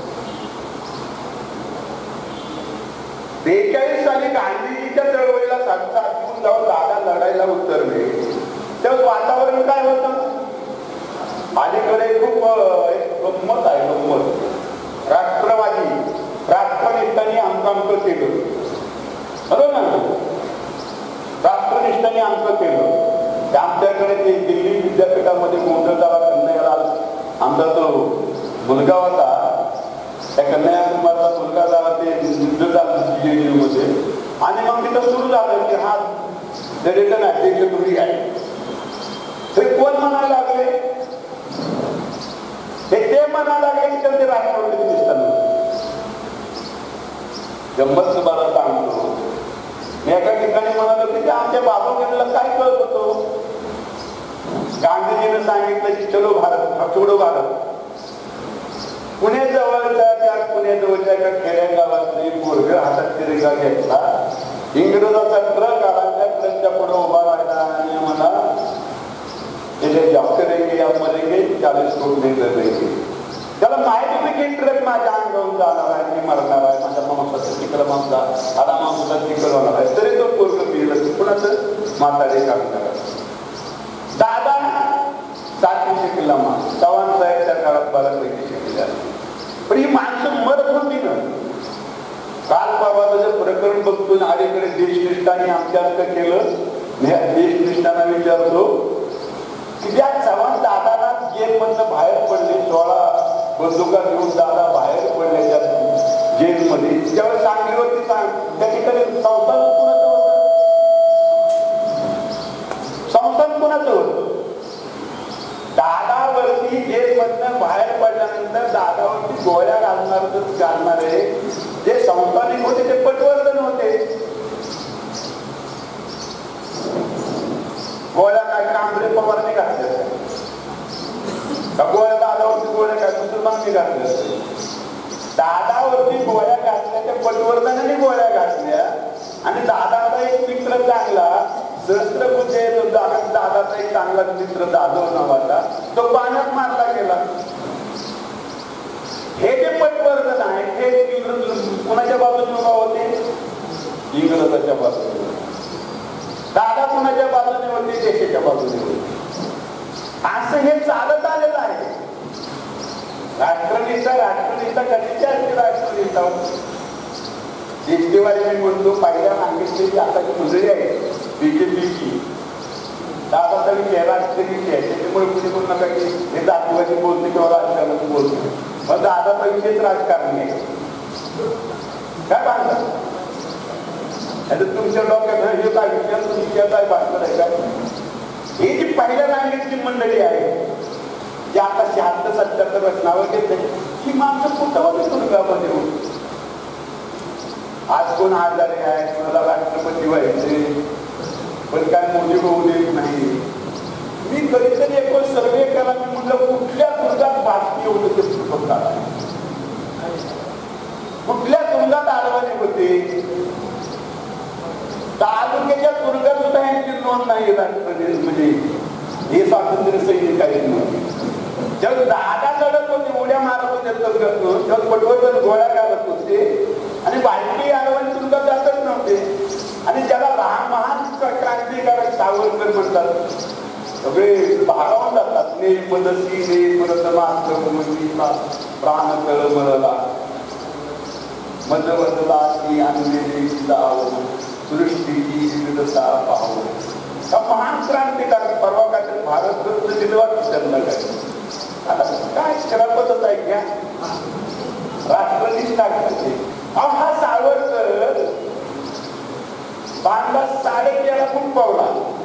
42 साली गांधीजीच्या चळवळीला साथ घेऊन जाऊन दादा लढायला उतरले तेव्हा वातावरण काय होतं? अलीकडे खूप गंमत आहे. गंमत राष्ट्रवादी राष्ट्रनिष्ठांनी आमचं केलं, बरोबर ना? राष्ट्रनिष्ठांनी आमचं केलं. आमच्याकडे ते दिल्ली विद्यापीठामध्ये गोंधळ झाला. कन्हैयालाल आमचा तो मुलगा होता, त्या कन्हैयाकुमारचा मुलगा झाला. ते युद्ध झालं मध्ये आणि मग तिथं सुरू झालं की हा रिटर्न आहे, देशद्रोही आहे. हे कोण म्हणायला लागले? ते म्हणायला लागले की त्यांचे राष्ट्रवादी दिसताना. गंमत तुम्हाला सांगतो. मी एका ठिकाणी म्हणालो की ते आमच्या बाबाकडला काय कळत होतो? गांधीजीने सांगितलं की चलो भारत, छोडो भारत. पुण्याजवळच्या एका खेड्यागावातली पोरग हातात तिरंगा घेतला. इंग्रजाचा ट्रक आला. त्या ट्रकच्या पुढे उभा राहिला आणि मला जॉब करेंगे या मरेंगे 40 कोट देंगे. त्याला माहिती होती की ट्रक माझ्या अंगावरून जाणार आहे, मी मरणार आहे, माझ्या मामाचा तिकडं मामचा आला मामाचा तिकड होणार आहे. तरी तो पोरग पिलं. कुणाचं? म्हातारे काढणार. दादा 7वी शिकला. चव्हाण साहेब त्या काळात 12पैकी शिकल्या. पण ही माणसं मरत होती ना. काल बाबाचं प्रकरण बघतो. अलीकडे देशनिष्ठाने आमच्या केलं. देशनिष्ठांना विचारतो की त्या चव्हाण दादाला जेलमधनं बाहेर पडले. 16 बंदुका घेऊन दादा बाहेर पडले त्या जेलमध्ये. त्यावेळेस सांगलीवरती त्या ठिकाणी संस्थान कुणाचं होतं? संस्थान कुणाचं होतं? दादावरती जेलमधनं बाहेर पडल्यानंतर दादावरती गोळ्या घालणारे जे संस्थानिक होते ते पटवर्धन होते. गोळ्या काय कांबळे पवारने घातल्या का? गोळ्या दादावरती गोळ्या काय मुसलमानांनी घातल्या? दादावरती गोळ्या घातल्या त्या पटवर्धनाने गोळ्या घातल्या. आणि दादाचा एक मित्र चांगला सहस्त्रबुद्धे दादाचा एक चांगला मित्र जाधव नावाचा तो पाण्यात मारला गेला. हे जे पटवर्धन आहे हे कुणाच्या बाजूने उभा होते? इंग्रजाच्या बाजूने. दादा कुणाच्या बाजूने होते, देशाच्या बाजूने होते. असं हे चालत आलेलं आहे. राष्ट्रनेता कधीचे असते राष्ट्रनेता? देशदेवारी मी म्हणतो, पहिल्या सांगितलेली आताची मंडळी आहे बीजेपीची, दादासाहेब चेहरा असलेली आहे. त्याच्यामुळे कुणी म्हणू नका की हे जातीवादी बोलते किंवा राजकारणाची बोलते. मग दादाचा विषयच राजकारणी आहे. काय बांधतात तुमच्या डोक्यात हे काय विषय काय बांधत आहे काय? ही जी पहिल्या सांगितली मंडळी आहे जी आता 76-77 वर्षावर घेतले, ही माणसं कुठं होती तुरुंगामध्ये होती. आज कोण आजारी आहे, कोणाला राष्ट्रपती व्हायचे, पण काय मोदी होऊ देत नाही. मी कधीतरी एक सर्वे केला, मी म्हटलं कुठल्या तुरुंगात बातमी होते ते पुस्तकात, कुठल्या तुरुंगात आडवाने होते. तालुक्याच्या तुरुंगात सुद्धा यांची नोंद नाही. म्हणजे हे स्वातंत्र्य सैनिक आहेत नव्हते. जग दादा लढत होते, उड्या मारत होते, जग पटवत गोळ्या काढत होते आणि भारतीय आडवानी तुरुंगात जातच नव्हते. आणि ज्याला महान क्रांतिकारक सावरकर म्हणतात, सगळे भारावून जातात. ने मदसी ने परत मातृभूमीचा प्राण तळमळला, मदवदला ती आणलेली जाव सृष्टीची विविधता पाहू. हा महान क्रांतिकारक परवा काय भारत रत्न दिलं वाटतं त्यांना. काय आता काय शराबतच आहे घ्या, राष्ट्रनिष्ठा करते. हा सावरकर बांधला 13.5 फूट पावला.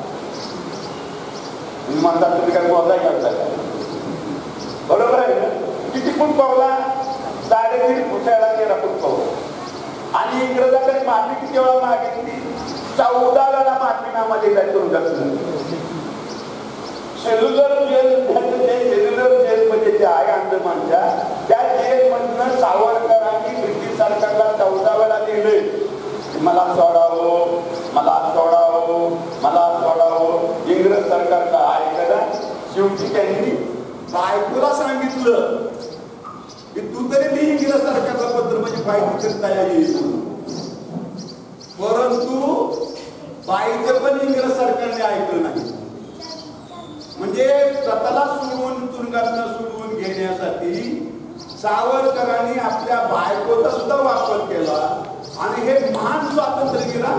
म्हणतात तुम्ही काय बोलताय करताय, बरोबर आहे ना? किती फूट पावला? 3.5 फुटाला 13 फूट पावला. आणि इंग्रजांकडे माफी किती वेळा मागितली? 14 वेळा माफीनामा दिला तुरुंगातून. सेल्युलर जेल म्हणजे जे आहे अंदमानच्या, त्या जेल मधून सावरकरांनी ब्रिटिश सरकारला 14 वेळा दिले, मला सोडावं, मला सोडावं, मला सोडावं. इंग्रज सरकारला ऐकला. शेवटी त्यांनी बायकोला सांगितलं की तू तरी ती इंग्रज सरकारला पत्र म्हणजे फायदी करता येईल. परंतु बाईचं पण इंग्रज सरकारने ऐकलं नाही. म्हणजे स्वतःला सोडून तुरुंगातनं सोडून घेण्यासाठी सावरकरांनी आपल्या बायकोचा सुद्धा वापर केला. आणि हे महान स्वातंत्र्य गेला.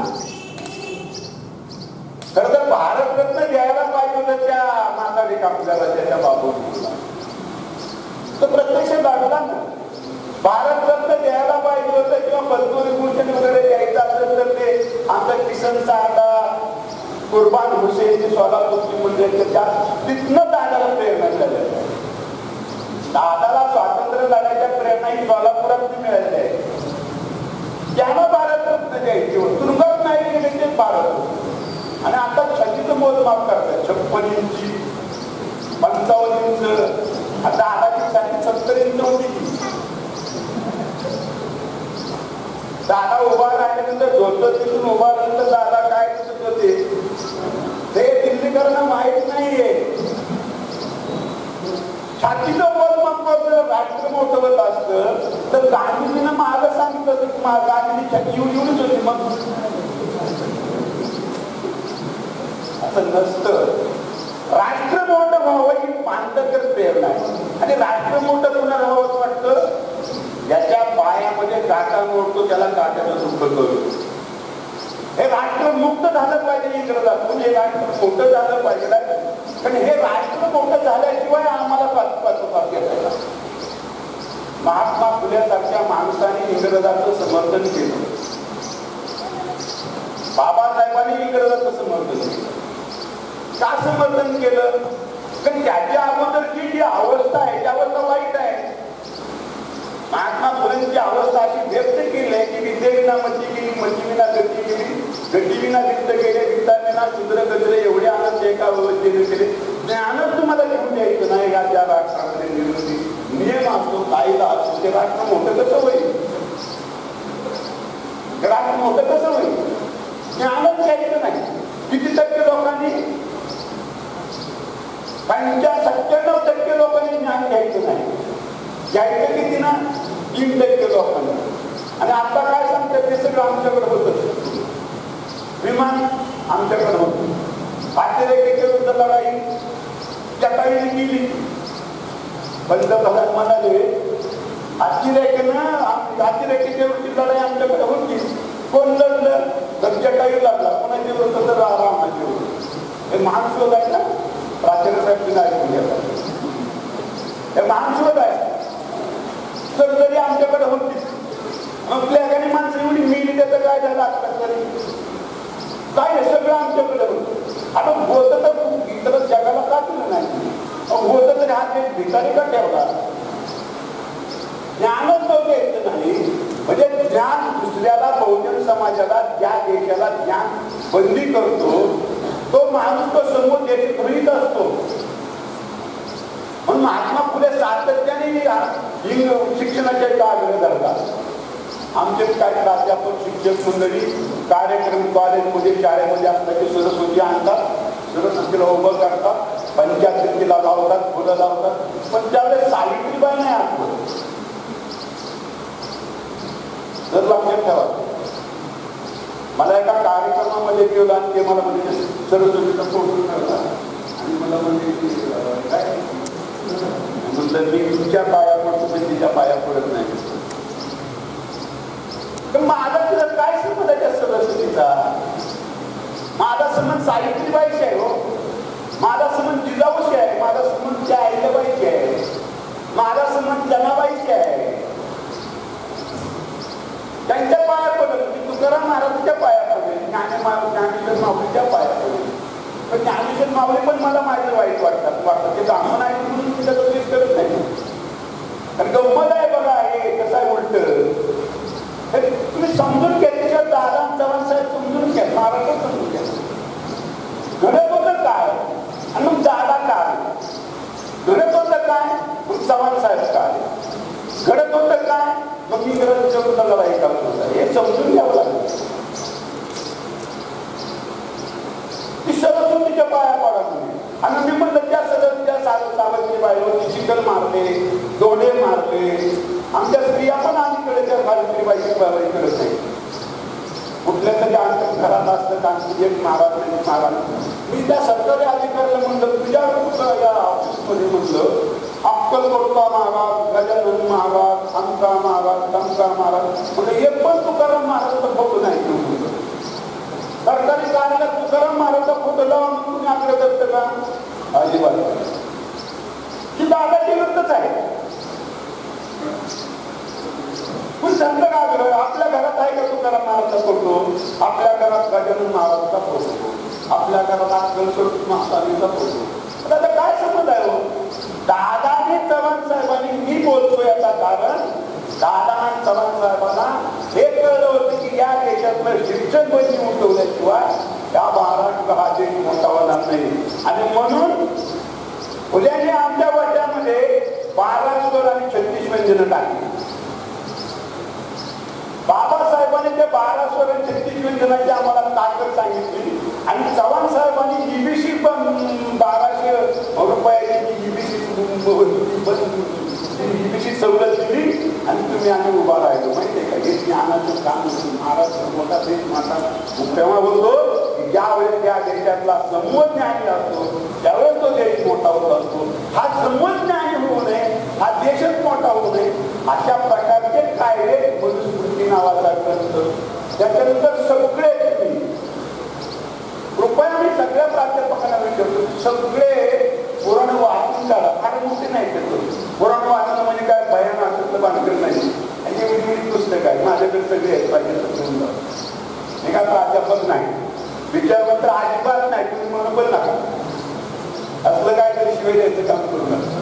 खरं तर भारतरत्न द्यायला पाहिजे होतं त्या माताडी कामगाराला, त्याच्या बाबूला. तो प्रत्यक्ष दाखला ना. भारतरत्न द्यायला पाहिजे होतं किंवा पद्मविभूषण वगैरे द्यायचं असेल तर ते आमचं किसन सारडा, कुर्बान हुसेन, सोलापूरची म्हणजे त्या तिथनं दादाला प्रेरणा झाल्या. दादाला स्वातंत्र्य लढायच्या प्रेरणा ही सोलापुरात मिळाली आहे. त्यानं भारतरत्न द्यायची होती, तुरुंगात नाही गेले ते भारत. आणि आता छतीचं मोजमाप करतात, 56 इंची, 55 इंच. आता दादाची छाती 70 इंच होती. दादा उभा राहिल्यानंतर झोपत तिथून उभा राहिल्यानंतर दादा काय दिसत होते हे दिल्लीकरांना माहित नाहीये. छातीचं मोजमाप जर राष्ट्र मोठं होत असतं तर गांधीजीनं मागं सांगितलं होतं, गांधीजी छाती एवढीच होती. मग असं नसतं. राष्ट्र मोठं व्हावं ही पांडकर प्रेरणा आहे. आणि राष्ट्र मोठं कुणाला व्हावं वाटतं? ज्याच्या पायामध्ये काटा मोडतो त्याला काट्यानं दुःख करू. हे राष्ट्र मुक्त झालं पाहिजे इंग्रजातून, हे राष्ट्र मोठं झालं पाहिजे. पण हे राष्ट्र मोठं झाल्याशिवाय आम्हाला पाठोपाठ घेतला. महात्मा फुलेसारख्या माणसाने इंग्रजाचं समर्थन केलं. बाबासाहेबांनी इंग्रजाचं समर्थन केलं. का समर्थन केलं? कारण त्याच्या अगोदरची जी अवस्था आहे ती अवस्था वाईट आहे. महात्मा फुलेंची अवस्था अशी व्यक्त केली आहे की विद्येविना मती गेली, मतीविना गती गेली, गतीविना वित्त गेले, वित्ताविना शूद्र गजरे, एवढे आनंद एका व्यवस्थेने केले. ज्ञानच तुम्हाला घेऊन द्यायचं नाही. या ज्या राष्ट्रामध्ये नियम असतो, कायदा असतो, ते राष्ट्र मोठं कसं होईल? राष्ट्र मोठं कसं होईल? ज्ञानच घ्यायचं नाही. किती टक्के लोकांनी? 97% लोकांनी ज्ञान घ्यायचं नाही. घ्यायचं किती ना? 3% लोकांना. आणि आता काय सांगतात ते सगळं आमच्याकडे होतं. विमान आमच्याकडे होती. अतिरेकीच्या विरुद्ध लढाई जटाईने केली. पंतप्रधान म्हणाले अतिरेकीच्या विरुद्ध लढाई आमच्याकडे होती. कोण लढलं तर जटाई लढला. कोणाच्या विरुद्ध तर रामाच्या विरुद्ध. हे महान शोध आहे ना, प्राचार्य साहेब ऐकून घेतात. हे महान शोध आहे. तर जरी आमच्याकडे होती आपल्या एखादी माणसं एवढी मेली त्याचं काय झालं आता तरी काय हे सगळं आमच्याकडे होतं. आता होतं तर इतर जगाला का दिलं नाही. होतं तरी हा देश भिकारी का ठेवला. ज्ञानच तो द्यायचं नाही. म्हणजे ज्ञान दुसऱ्याला बहुजन समाजाला ज्या देशाला ज्ञान बंदी करतो तो माणूस तो समोर देश घरीच असतो. म्हणून महात्मा फुले सातत्याने शिक्षणाच्या आग्रह करतात. आमचे काही प्राध्यापक शिक्षक मंडळी कार्यक्रम कॉलेजमध्ये शाळेमध्ये असल्याचे सरस्वती आणतात. सरस्वतीला उभं करतात. पंचायतीला लावतात, फुलं लावतात. पण त्यावेळेस सावित्रीबाई नाही आठवत. जर लक्षात ठेवा. मला एका कार्यक्रमामध्ये गेलो आणि ते मला म्हणजे सरस्वतीचा फोटो ठेवला आणि मला म्हणजे काय म्हणलं मी तुमच्या पाया पडतो पण तिच्या पाया पडत नाही. तर माझा तुला काय संबंध आहे त्या सरस्वतीचा. माझा संबंध सावित्रीबाईशी आहे. हो, माझा संबंध जिजाऊशी आहे. माझा संबंध त्या अहिल्याबाईशी आहे. माझा संबंध जनाबाईशी आहे. त्यांच्या पाया पडत की तुकाराम महाराजांच्या पाया पडेल, ज्ञानेश्वर माऊलीच्या पाया पडेल. पण ज्ञानेश्वर माऊली पण मला माझे वाईट वाटतात. ते ब्राह्मण आहे म्हणून मी त्याचा द्वेष करत नाही. कारण गंमत आहे बघा. हे कसं आहे उलट तुम्ही समजून घ्यायच्या. दादा चव्हाण साहेब समजून घ्या. महाराष्ट्र समजून घ्या. घडत होतं काय आणि मग दादा काय. घडत होतं काय मग चव्हाण साहेब काय. घडत होतं काय मग मी विरोधाच्या लढाई करत होता. हे समजून घ्यावं लागेल. ती सरस्वतीच्या पाया पडा तुम्ही. आणि मी म्हणलं त्या सदस्या सावित्रीबाईवरती चिखल मारले, दोडे मारले. आमच्या स्त्रिया पण आमच्याकडे त्या सावित्रीबाईची बाई करत नाही. कुठल्या तरी आमच्या घरात असतं त्यांची एक महाराज नाही महाराज. मी त्या सरकारी अधिकाऱ्याला म्हणलं तुझ्या या ऑफिसमध्ये म्हणलं अक्कल कोटला महाराज, गजानन महाराज, अंका महाराज, टंका महाराज म्हणजे एक पण तुकाराम महाराजचा फोटो नाही. सरकारी कार्यालयात तुकाराम महाराजचा फोटो लावून तुम्ही आग्रह करता का. अजिबात की दादाची विरुद्धच आहे. पण त्यांचा आग्रह आपल्या घरात आहे का तुकाराम महाराजचा फोटो. आपल्या घरात गजानन महाराजचा फोटो. आपल्या घरात अक्कल स्वामीचा फोटो. त्याचा काय संबंध आहे. हो दादाने चव्हाण साहेबांनी मी बोलतो याचा कारण दादा चव्हाण साहेबांना हे कळलं होतं की या देशातलं शिक्षण बंदी उठवल्याशिवाय या महाराष्ट्र हा देश मोठा होणार नाही. आणि म्हणून फुल्याने आमच्या वाट्यामध्ये 12 स्वर आणि 36 व्यंजनं टाकली. बाबासाहेबांनी ते 12 स्वर आणि 36 व्यंजनाची आम्हाला ताकद सांगितली. आणि चव्हाण साहेबांनी ईबीसी पण 1200 रुपयाची ईबीसी सवलत दिली आणि तुम्ही आम्ही उभा राहिलो. माहितीये का. हे ज्ञानाचं काम महाराष्ट्र मोठा देश माझा तेव्हा बोलतो की ज्यावेळेस त्या देशातला समूहज्ञानी असतो त्यावेळेस तो देश मोठा होत असतो. हा समूहज्ञानी होऊ नये, हा देशच मोठा होऊ नये अशा प्रकारचे कायदे मनुस्मृती नावाचा ग्रंथ. त्याच्यानंतर सगळे कृपया मी सगळ्या प्राध्यापकांना विचारतो सगळे पुराण वाचून काढा. फार मोठे नाही करतो. पुराण वाचणं म्हणजे काय भयान असं बांधकर नाही. आणि वेगवेगळी पुस्तक आहे माझ्याकडे सगळे आहेत पाहिजे. मी काय प्राध्यापक नाही, विचारवंत अजिबात नाही. तुम्ही म्हणून पण नका असलं काय तरी शिवाय द्यायचं काम करू नका.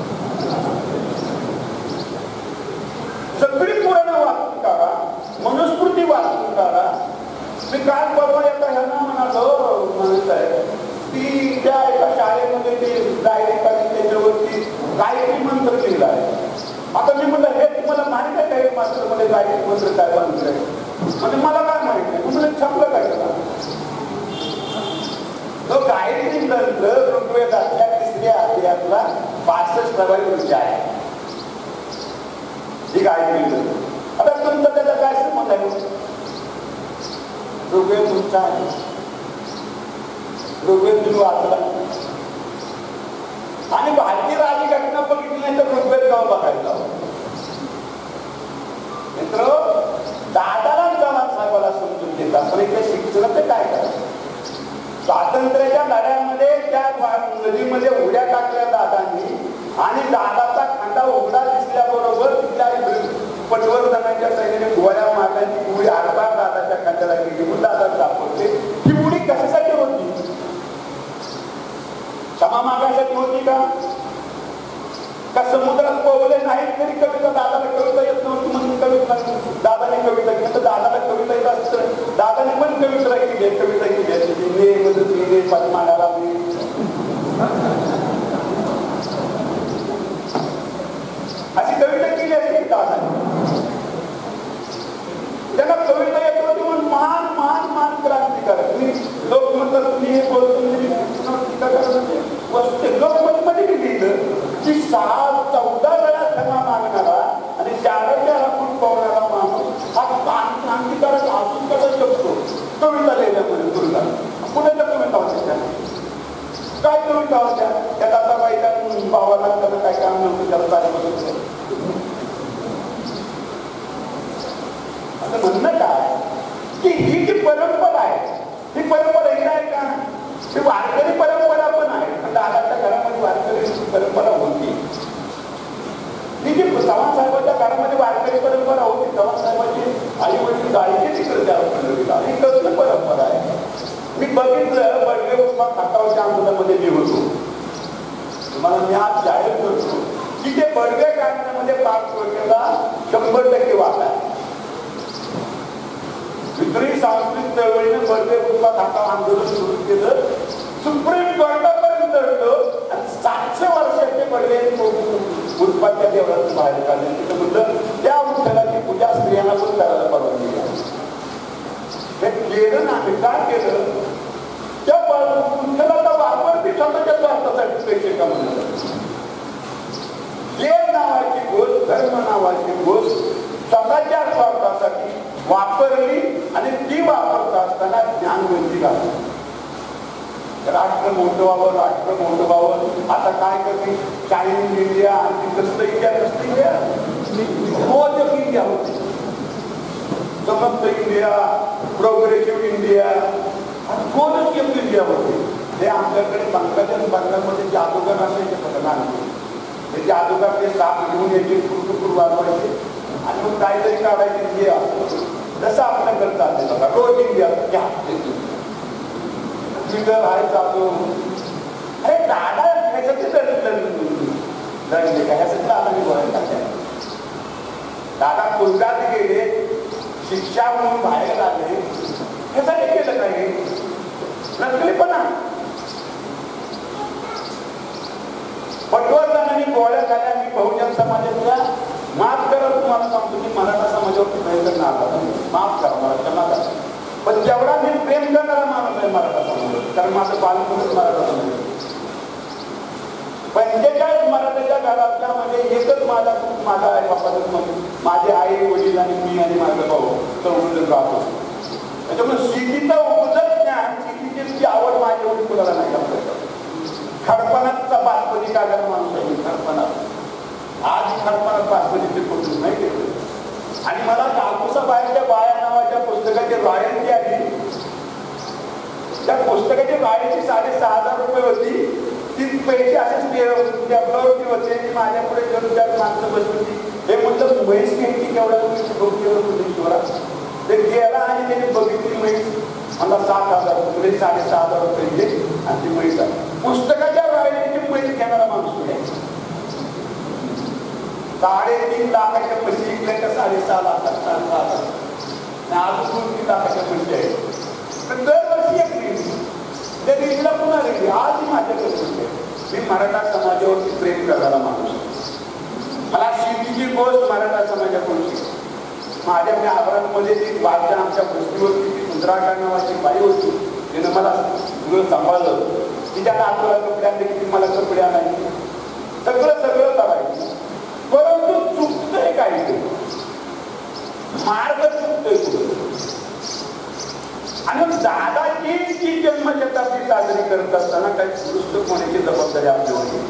सगळी पुराणं वाचून काढा, मनुस्मृती वाचून काढा. मी काल परवा एका ह्यांना म्हणालो म्हणत आहे ती त्या एका शाळेमध्ये ती डायरेक्ट त्याच्यावरती गायत्री मंत्र लिहिला आहे. आता मी म्हटलं हे तुम्हाला माहित आहे का हे मात्र मध्ये गायत्री मंत्र काय मंत्र आहे. म्हणजे मला काय माहित नाही. म्हणजे छापलं काय त्याला. तो गायत्री मंत्र ऋग्वेदातल्या 3ऱ्या अध्यायातला 65 प्रभावी आहे. ही गायत्री मंत्र. आता तुमचा त्याचा काय संबंध आहे. ऋग्वेद तुमचा आहे. ऋग्वेद तुम्ही वाचला आणि भारतीय राज्यघटना बघितली नाही तर ऋग्वेद गाव बघायला मित्र. दादाला चव्हाण साहेबाला समजून देतात पण इथे शिक्षण ते काय करायचं. स्वातंत्र्याच्या लढ्यामध्ये त्या नदीमध्ये उड्या टाकल्या दादांनी आणि दादाचा खांदा उघडा दिसल्याबरोबर तिथल्या पटवर्धनाच्या सैन्याने गोळ्या मारल्याची उडी आरपार दादाच्या खांद्याला गेली म्हणून दादा सापडते. ही उडी कशासाठी होती. क्षमा मागायसाठी होती का समुद्रात पोहले नाही तरी कविता दादाला कविता येत नव्हती म्हणून कविता दादाने कविता केली. तर दादाला कविता येत असतं दादाने पण कविता केली असते पद्माला अशी कविता केली असते दादाने. त्यांना कविता येत होती म्हणून महान महान महान क्रांतिकारक. मी लोक म्हणतात तुम्ही हे लोकमतमध्ये मी लिहिलं की 14 वेळा क्षमा मागणारा आणि 4 फूट पावणारा माणूस हा क्रांतिकारक असून कसा शकतो. कविता लिहिल्यामध्ये तुला कुणाच्या कविता होत्या काय कविता होत्या त्या दादाबाईच्या भावाला त्यांना काय काम नव्हतं त्याला असं म्हणणं काय की ही जी परंपरा आहे ही परंपरा ही आहे का ही वारकरी परंपरा पण आहे. पण दादाच्या घरामध्ये वारकरी परंपरा होती. ही जी चव्हाण साहेबांच्या घरामध्ये वारकरी परंपरा होती. चव्हाण साहेबांची आई वडील गायची तिकडे त्याला ही कसली परंपरा आहे. मी बघितलं बडवे उस्मा खटावच्या आंदोलनामध्ये मी होतो. तुम्हाला मी आज जाहीर करतो की ते बडवे काढण्यामध्ये पाककृतीला 100% वाटा आहे. विक्री सांस्कृतिक चळवळीने बडवे उस्मा खटाव आंदोलन सुरू केलं. सुप्रीम कोर्टापर्यंत लढलो आणि 700 वर्षाचे बडवे उस्माच्या देवळातून बाहेर काढले. तिथं म्हटलं त्या विठ्ठलाची पूजा स्त्रियांना पण करायला परवानगी हे केलं ना. आम्ही काय केलं त्या विठ्ठलाचा वापर ती स्वतःच्या स्वार्थासाठी पैसे कमवणार. देव नावाची गोष्ट धर्म नावाची गोष्ट स्वतःच्या स्वार्थासाठी वापरली आणि ती वापरत असताना ज्ञानवंती घालली. राष्ट्र मोठं व्हावं राष्ट्र मोठं व्हावं आता काय करते चायनीज इंडिया आणि कसलं इंडिया कसलं इंडिया रोज इंडिया होती. समर्थ इंडिया प्रोग्रेसिव्ह इंडिया कोणच इंडिया होते. हे आमच्याकडे बंगालमध्ये जादूगर असायचे बघा. ते जादूगर ते साप घेऊन यायचे कुरकुर वाजवायचे आणि मग काहीतरी काढायचे हे असतं जसं आपल्याकडे चालते बघा रोज इंडिया ट्विटर आहे चालू. अरे दादा ह्यासाठी ह्यासाठी बोलायला दादा कोर्टात गेले शिक्षा म्हणून बाहेर आले ह्यासाठी केलं नाही. नकलीपणा पटवर्धनाने गोळ्या झाल्या. मी बहुजन समाजाच्या माफ करा तुम्हाला सांगतो की मराठा समाजावरती प्रयत्न आला माफ करा मला क्षमा करा. पण जेवढा मी प्रेम करणारा माणूस आहे मराठा समाज कारण माझं बालपणच मराठा समाज 45 मराठ्याच्या घरातल्या म्हणजे एकच माझा आई बापाचं माझे आई वडील आणि मी आणि माझा भाऊ चौघजण राहतो. त्याच्यामुळे शेतीचा उपजत ज्ञान शेतीची आवड माझ्या एवढी कुणाला नाही आपल्याला. खडपणाचा बासमती काढायला माणूस आहे खडपणात आज खडपणात बासमतीचे कोणतंच नाही केलं. आणि मला कापूसाबाहेरच्या बाया नावाच्या पुस्तकाची रॉयल्टी आली. त्या पुस्तकाची रॉयल्टी 6,500 रुपये होती. ती पैसे असेच डेव्हलपवरती होते की माझ्या पुढे 2-4 माणसं बसली. हे म्हटलं म्हैस घ्यायची केवढ्या शहरात ते गेला आणि त्याने बघितली म्हैस मला 7,000 रुपये 6,500 रुपये घे आणि ती म्हैस आहे. पुस्तकाच्या रॉयल्टीची म्हैस घेणारा माणूस घ्यायचा. 3.5 लाखाच्या पैसे विकल्या का 6.5 लाखात 6.5 लाख अजून 3 लाखाच्या पैसे आहेत. तर दरवर्षी एक रेडी त्या रेडीला पुन्हा रेडी आजही माझ्याकडे मी मराठा समाजावरती प्रेम करणारा माणूस. मला शेतीची गोष्ट मराठा समाजाकडून माझ्या मी आव्हानामध्ये ती बादशा आमच्या गोष्टीवरती ती सुंदराका नावाची बाई होती तिनं मला सगळं सांभाळलं. तिच्या नातूला कपडे आणले की मला कपडे आणायचे सगळं करायचं. परंतु चुकतंय काही मार्ग चुकतोय आणि दादाची जी जन्मशताब्दी साजरी करत असताना काही दुरुस्त होण्याची जबाबदारी आपली होती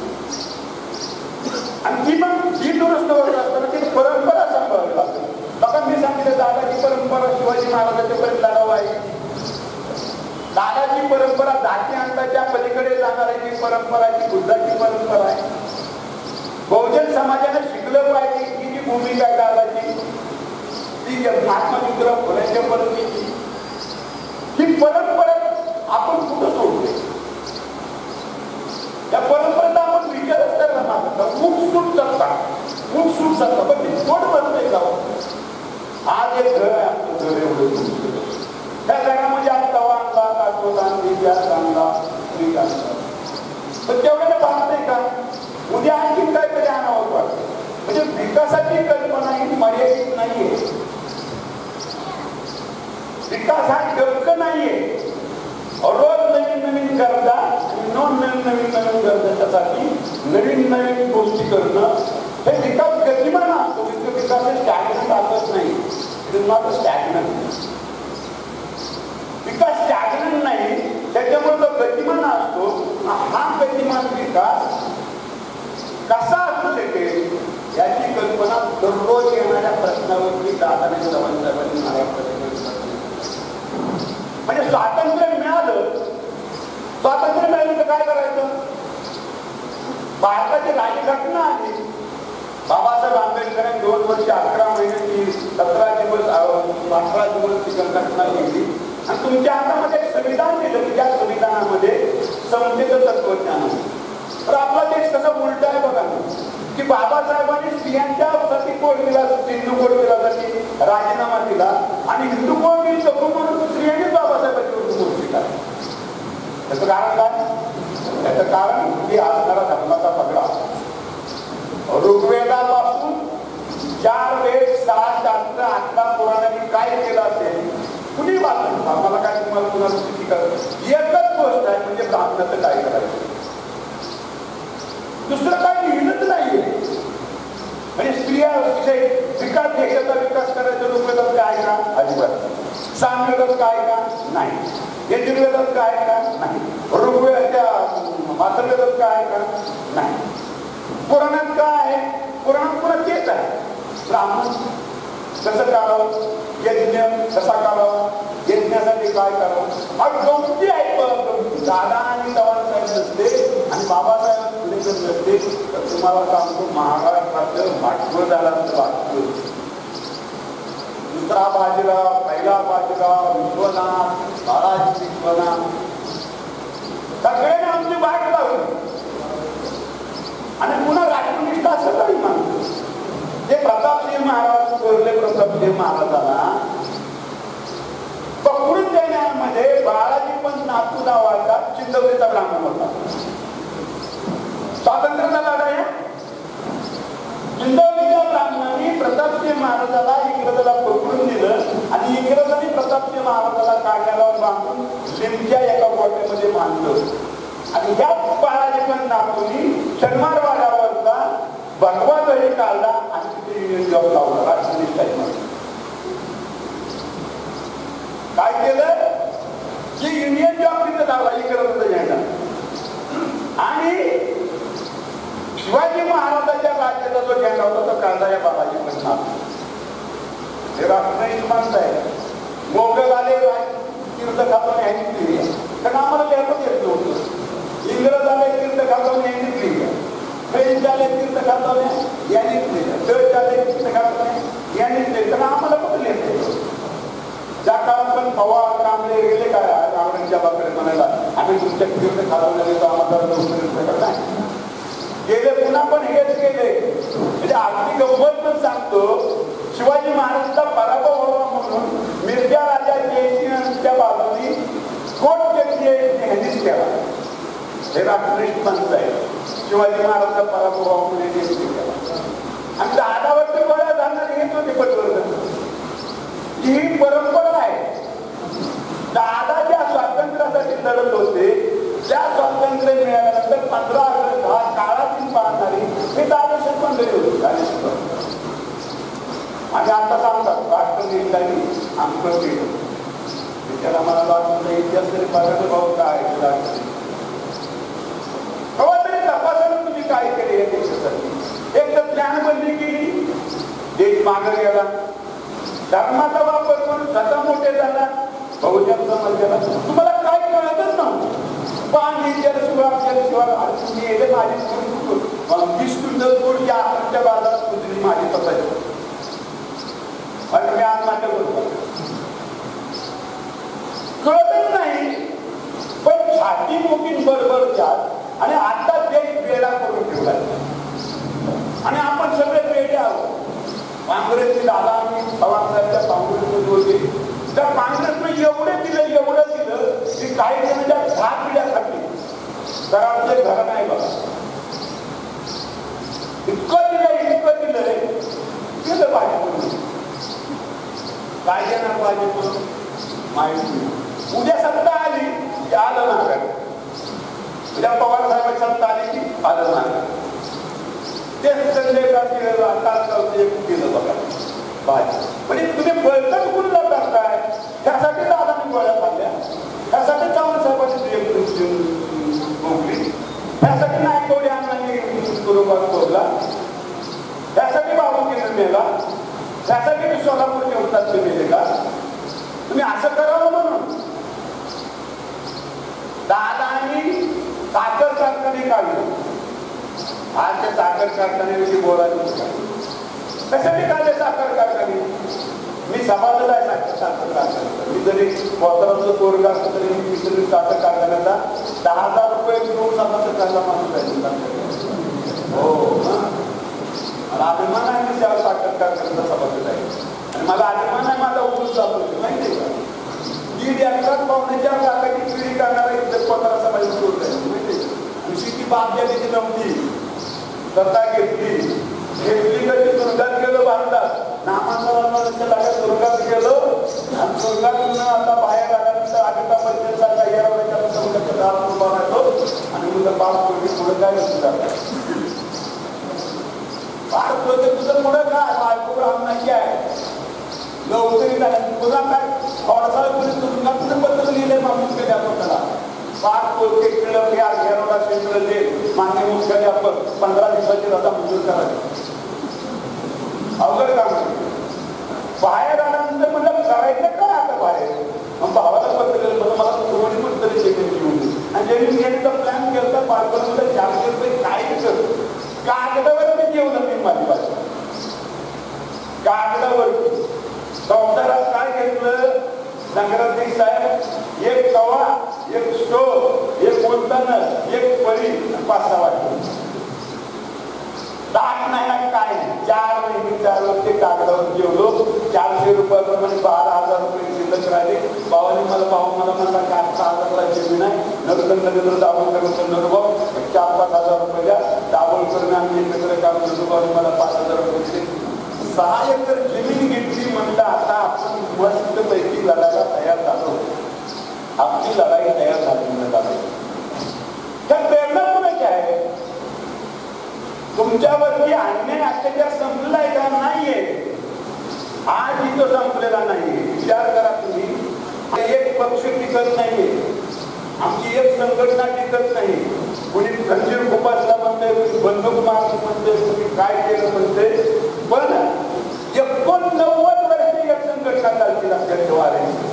आणि ती दुरुस्त होत असताना ती परंपरा सांभाळावी लागते. बघा मी सांगितलं दादाची परंपरा शिवाजी महाराजांच्या पर्यंत लढावं आहे. दादाची परंपरा जाती अंताच्या पलीकडे जाणाऱ्याची परंपरा ही बुद्धाची परंपरा आहे. बहुजन समाजाने शिकलं पाहिजे की जी भूमिका आहे दादाची ती महात्मा ज्योतिराव फुलेंच्या परंपरेची ही परंपरा आपण कुठं सोडतोय? या परंपरेचा आपण विचारच करायला मागतो. उठसूट करता पण ती कोण बनते जाऊ. आज एक घर आहे आपलं घर एवढं त्या घरामध्ये आज तवा आणला काटवत आणली गॅस आणला फ्रीज आणला पण तेवढ्याला भागते का? उद्या आणखी काहीतरी आणावं वाटतं. म्हणजे विकासाची कल्पना ही मर्यादित नाहीये. विकास हा डोक नाहीये. रोज नवीन गरजा नवीन गरजासाठी नवीन गोष्टी करणं हे विकास गतिमान असतो. विकास हे स्टॅग्नंट असत नाही. It is not a stagnant. विकास स्टॅग्नंट नाही त्याच्यामुळे तो गतिमान असतो. हा गतिमान विकास कसा असू शकेल याची कल्पना दररोज येणाऱ्या प्रश्नावरती दादाने साहेबांनी मला म्हणजे स्वातंत्र्य मिळालं तर काय करायचं? भारताची राज्यघटना आली. बाबासाहेब आंबेडकरांनी 2 वर्ष 11 महिन्याची 17 दिवस 18 दिवस ती घटना लिहिली आणि तुमच्या हातामध्ये एक संविधान दिलं की ज्या संविधानामध्ये समतेचं तत्वज्ञान आहे. तर आपला देश कसा उलटा आहे बघा की बाबासाहेबांनी स्त्रियांच्यासाठी कोड दिला, हिंदू कोड दिलासाठी राजीनामा दिला आणि हिंदू कोड बिल नको म्हणून स्त्रियांनीच बाबासाहेबांची कोड दिला. त्याचं कारण काय? त्याचं कारण की असणारा धर्माचा पगडा ऋग्वेदापासून 4 वेद 6 शास्त्र 11 पुराणांनी काय केलं असेल कुणी वाचलं आम्हाला काय तुम्हाला कुणाला स्थिती करत एकच गोष्ट आहे म्हणजे ब्राह्मणाचं काय करायचं. दुसरं काय लिहिलंच नाहीये. म्हणजे स्त्रिया विकास देशाचा विकास करायचा ऋग्वेदात काय का? अजिबात. सामवेदात काय का? नाही. यजुर्वेदात काय का? नाही. ऋग्वेदाच्या अथर्ववेदात काय का? नाही. पुराणात काय आहे? पुराणात पुन्हा तेच आहे. ब्राह्मण कसं करावं, यज्ञ कसा करावा, यज्ञासाठी काय करावं हा गमती आहे. दादा आणि चव्हाणसाहेब नसते आणि बाबासाहेब फुलेकर नसते तर तुम्हाला सांगतो महाराष्ट्राचं वाटवं झालं वाटतं. दुसरा बाजीराव, पहिला बाजीराव, विश्वनाथ, बाळाजी विश्वनाथ सगळ्यांनी आमची वाट लावली आणि पुन्हा राष्ट्रनिष्ठ असं काही मानतो. ते प्रतापसिंह महाराज कोरले प्रतापसिंह महाराजांना पकडून देण्यामध्ये बाळाजी पण नातू नावाचा चिंदवलीचा ब्राह्मण होता. स्वातंत्र्याचा लढा आहे. चिंदवलीच्या ब्राह्मणांनी प्रतापसिंह महाराजाला इंग्रजाला पकडून दिलं आणि इंग्रजांनी प्रतापसिंह महाराजाला काढण्याला बांधून लिमच्या एका गोट्यामध्ये बांधलं आणि या बाळाजी पण नातूंनी शनिवारवाड्यावरचा भगवा दही काढला आणि तिथे युनियन जॉब लावला. राष्ट्रनिष्ठ काय केलं की युनियन जॉब तिथे लावला इंग्रजांचा झेंडा आणि शिवाजी महाराजांच्या राज्याचा जो झेंडा होता तो काढला या बाबाजी पण हे राष्ट्रनिष्ठ माणसं आहे. मोगल आले तीर्थ खातून यांनी लिहिली कारण आम्हाला लिहायचं येत नव्हतं. इंग्रज आले तीर्थ खातून यांनीच लिहिलं. फ्रेंच आले तीर्थ खातून यांनीच लिहिलं. डच आले तीर्थ खातून यांनीच लिहिलं कारण आम्हाला कुठं लिहिलं. ज्या काळात पण पवार कांबळे गेले काय औरंगजेबाकडे म्हणायला आम्ही तुमच्या तीर्थ खातून येतो आम्हाला नाही गेले पुन्हा पण हेच केले. म्हणजे अगदी गंमत पण सांगतो शिवाजी महाराजांचा पराभव व्हावा म्हणून मिर्झा राजा जयसिंहांच्या बाजूनी कोट यांनीच केला. हे राष्ट्रनिष्ठ माणसं आहे. शिवाजी महाराजांचा पराभव व्हावा म्हणून यांनीच केला आणि दादावरती गोळ्या घालणारे हेच होते पटवर्धन. ही परंपरा आहे. दादा ज्या स्वातंत्र्यासाठी लढत होते त्या स्वातंत्र्य मिळाल्यानंतर 15 ऑगस्ट हा काळातील पाहणारी हे दादाशी मंडळी होती. आणि आता सांगतात राष्ट्रनिष्ठांनी आमचं केलं त्याला मला वाटतं इतिहास तरी बघायला भाऊ काय केव्हा तरी तपासायला तुम्ही काय केले या देशासाठी. एक तर ज्ञानबंदी केली, देश मागे गेला, धर्माचा वापर करून स्वतः मोठे झाला, बहुजन समाज गेला. तुम्हाला काय कळतच नव्हतं. पाणी जलशिवाय तुम्ही येले माझी चूक 20 क्विंटल तूर या आमच्या बाजारात कुठली माझी तपासली आणि मी आत्महत्या करतो. कळतच नाही, पण छाती मोठी बडबडतात आणि आता देश वेडा करून ठेवला आणि आपण सगळे वेडे आहोत. काँग्रेसची दादा आणि पवारसाहेबच्या काँग्रेसमध्ये होते, त्या काँग्रेसने एवढं दिलं की काही जणांच्या 10 पिढ्यासाठी घराचे घर नाही बघा. इतकं दिलंय केलं पाहिजे. काय देणार पाहिजे म्हणून माहिती. उद्या सत्ता आली की आलं ना, उद्या पवार साहेब सत्ता आली की आलं ना. ते संजय गांधी केलं बघा पाहिजे. म्हणजे तुम्ही बळकट कुणला करताय, त्यासाठी दादाने गोळ्या पाडल्या, त्यासाठी चव्हाण साहेबांनी मोकली, त्यासाठी नायकवडी अण्णांनी कुरुबाग फोडला, त्यासाठी बाबू केंद्र मेला, त्यासाठी सोलापूर ठेवतात मेले का. तुम्ही असं करावं म्हणून दादानी साखर कारखाने काढले. आज ते साखर कारखान्याविषयी बोलायचं कशाने काढले साखर कारखाने. मी सभासद आहे साखर कारखान्याचा. मी जरी कोथराचं तोरगा असतं तरी मी साखर कारखान्याचा 10,000 रुपये घेऊन सभासद करायला माणूस आहे. हो, मला अभिमान आहे मी त्या साखर कारखान्याचा सभासद आहे आणि मला अभिमान आहे माझा उचलून जातो माहिती आहे का. 1.5-1.4 लाखाची पिढी करणारा इथं कोथरा समाज सुरू आहे माहिती आहे. कृषीची बाब द्यायची नव्हती, सत्ता घेतली कधी दुर्गात गेलो भारतात, नामांतराच्या लागत दुर्गात गेलो आणि दुर्गातून आता बाहेर आल्यानंतर अमिताभ बच्चनचा तयार समुद्राच्या दारात उभा राहतो आणि तुझं पाच कोटी पुढे काय नसतं. 5 कोटी तुझं पुढं काय बायको राहणार आहे लवकरी तुझा काय थोडासा कोणी तुरुंगातून बद्दल लिहिले माणूस केले आपण त्याला 5 कोटी किलो घ्या घेरवला केंद्र दे मान्य मुख्याध्यापक 15 दिवसाची रजा मंजूर करावी. अवघड काम बाहेर आल्यानंतर म्हटलं करायचं काय आता बाहेर. मग भावाला पत्र केलं मला कोणी पण तरी शेती घेऊन आणि ज्यांनी घ्यायचा प्लॅन केला बाळपणामध्ये 400 रुपये काय कागदावर मी जेवण मी माझी भाषा कागदावर संसारात काय घेतलं. नगराध्यक्ष साहेब एक कवा, एक स्टोव, एक मुलताना, एक परी 5-6 वाटलं. दाट नाही ना काय 4 महिने 4 वर्षे कागदावर जेवलो. 400 रुपयाप्रमाणे 12,000 रुपये शिल्लक राहिले. भावाने भाऊ मला म्हणला की 8,000 जमीन आहे नगर दाभोळकर नरभाऊ 4-5 हजार रुपये द्या. दाभोळकर आम्ही एकत्र काम करतो. भावाने मला 5,000 रुपये दिले. 6 एकर जमीन घेतली. म्हणलं आता आपण मस्त पैकी लढायला तयार झालो. आपली लढाई तयार झाली. त्या प्रेरणा कोणाची आहे. तुमच्यावरती अन्याय अत्याचार संपलाय का नाहीये. आज इथं संपलेला नाहीये. विचार करा तुम्ही. एक पक्ष टिकत नाहीये, आमची एक संघटना टिकत नाही. कुणी खंजीर खुपासला म्हणते, बंदूक मारली म्हणते, कुणी काय केलं म्हणते. पण 89 वर्षे एक संघटना चालती लक्षात ठेवा.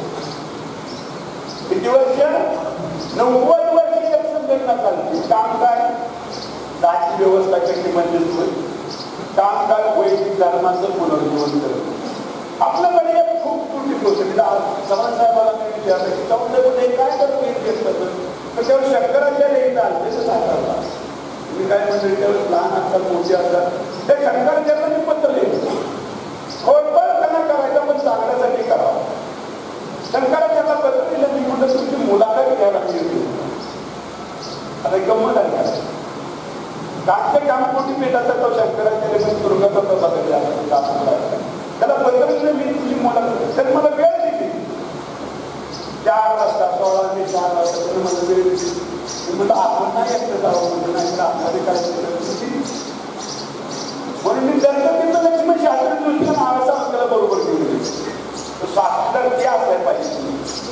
किती वर्ष. 90 वर्षे एक संघटना चालती. काम काय जाती व्यवस्था कशी म्हणजे काम काय वैदिक धर्माचं पुनर्जीवन करतो. आपल्याकडे एक खूप त्रुटी होती. चव्हाण साहेबांना मी विचारलं की चव्हाण काय करतो तर तेव्हा शंकराचार्य येत आले सांगायला. तुम्ही काय म्हणते त्यावेळेस लहान असतात मोठे असतात. ते शंकराचार्याला मी पत्र लिहिलं. खोडपण त्यांना करायचं पण चांगल्यासाठी करावं. शंकराचार्याला पत्र दिलं. मी म्हणलं तुमची मुलाखत घ्यायला मिळते. आता गंमत आहे कागचे काम कोटी पेटाचा तो शंकराचार्य पण दुर्गाचा त्याला पत्र दिलं. मी तुझी मुलाखत तर मला वेळ दिली 4 वाजता 16 ते 4 वाजता त्याने मला वेळ दिली. म्हणलं आपण नाही एकटं जावं म्हणजे नाही तर आपल्याला काय केलं म्हणून मी गणपतीचं लक्ष्मण शास्त्री दृष्टीनं नावाचा आपल्याला बरोबर घेऊन गेलो. साक्षर ते असायला पाहिजे.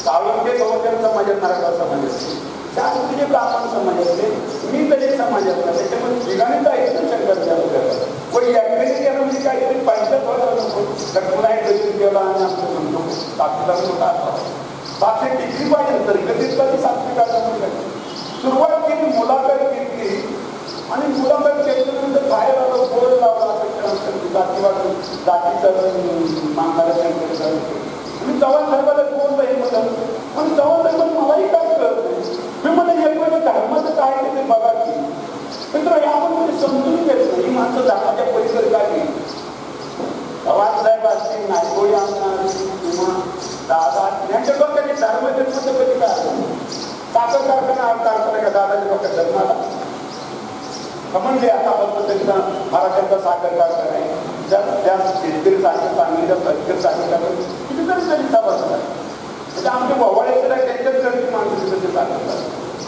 साळुंके बहुजन समाजात, मराठा समाजातले, शास्त्रीय ब्राह्मण समाजातले, मी दलित समाजातला, त्याच्यामध्ये ठिकाणी जायचं शंकराचार्य पण याकडे गेलं म्हणजे काहीतरी पंचायत व्हायला नको तर पुन्हा एक दलित गेला आणि आपण म्हणतो सातवीला मोठा असावा, 500 डिग्री पाहिजे तर गतीतला ती सातवी काढायला सुरुवात केली, मुलाखत घेतली आणि मुलाखत केल्यानंतर बाहेर आलं, बोर्ड लावला, जातीवाद जातीचं मागणारा शंकर मी चव्हाण साहेबाला कोण नाही म्हटलं पण चव्हाण साहेब मलाही काय कळत नाही. मी म्हणलं एक वेळ धर्माचं काय ते बघा की मित्र यावर मध्ये समजून घेत नाही. ही माणसं धर्माच्या परिसर काय चव्हाण साहेब असतील, नायकोळी आणणार किंवा दादा यांच्या डोक्याने धर्माच्या कधी काय साखर कारखाना का दादाच्या डोक्यात धर्माला म्हणजे आता पद्धतीचा महाराष्ट्राचा साखर कारखाना आहे, त्या शेतकरी साखर सांगलीच्या शेतकरी साखर कारखाना कितीतरी तरी सभासद आहे. म्हणजे आमचे भवाळेश्वर आहे त्यांच्याच घरची माणसं तिथे साखर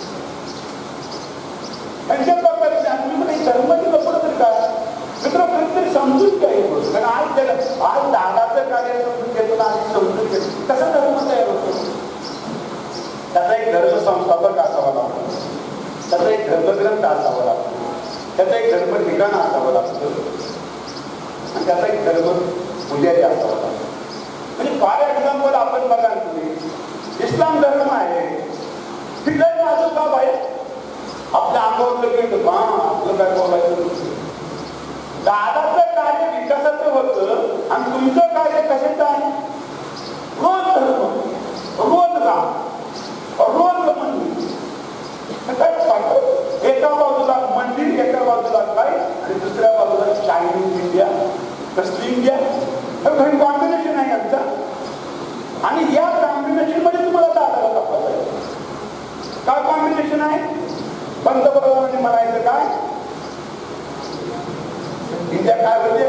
त्यांच्या प्रकारचे आम्ही म्हणजे धर्माची लपड तरी काय मित्र कधीतरी समजून घ्या हे गोष्ट. कारण आज त्याला आज दादाचं कार्य समजून घेतो आणि समजून घेतो कसा धर्म तयार होतो. त्याचा एक धर्म संस्थापक असावा लागतो, त्याचा एक धर्मग्रंथ असावा लागतो, त्याचा एक धर्म ठिकाण असावं लागतं आणि त्याचा एक धर्म पुजारी असावा लागतो. म्हणजे फॉर एक्झाम्पल आपण बघा तुम्ही इस्लाम धर्म आहे, तिथे माझं बाब आहे आपल्या अंगावर लगेच आपलं काय बोलायचं. दादाचं कार्य विकासाचं होतं आणि तुमचं कार्य कशाचं आहे. रोज धर्म, रोज राम, रोज मंदिर. एका बाजूला मंदिर, एका बाजूला काय आणि दुसऱ्या बाजूला चायनीज इंडिया, कसली इंडिया, काही कॉम्बिनेशन आहे यांचा. आणि या कॉम्बिनेशन मध्ये तुम्हाला दादाला दाखवता येईल काय कॉम्बिनेशन आहे. पंतप्रधानांनी म्हणायचं काय इंडिया काय होते,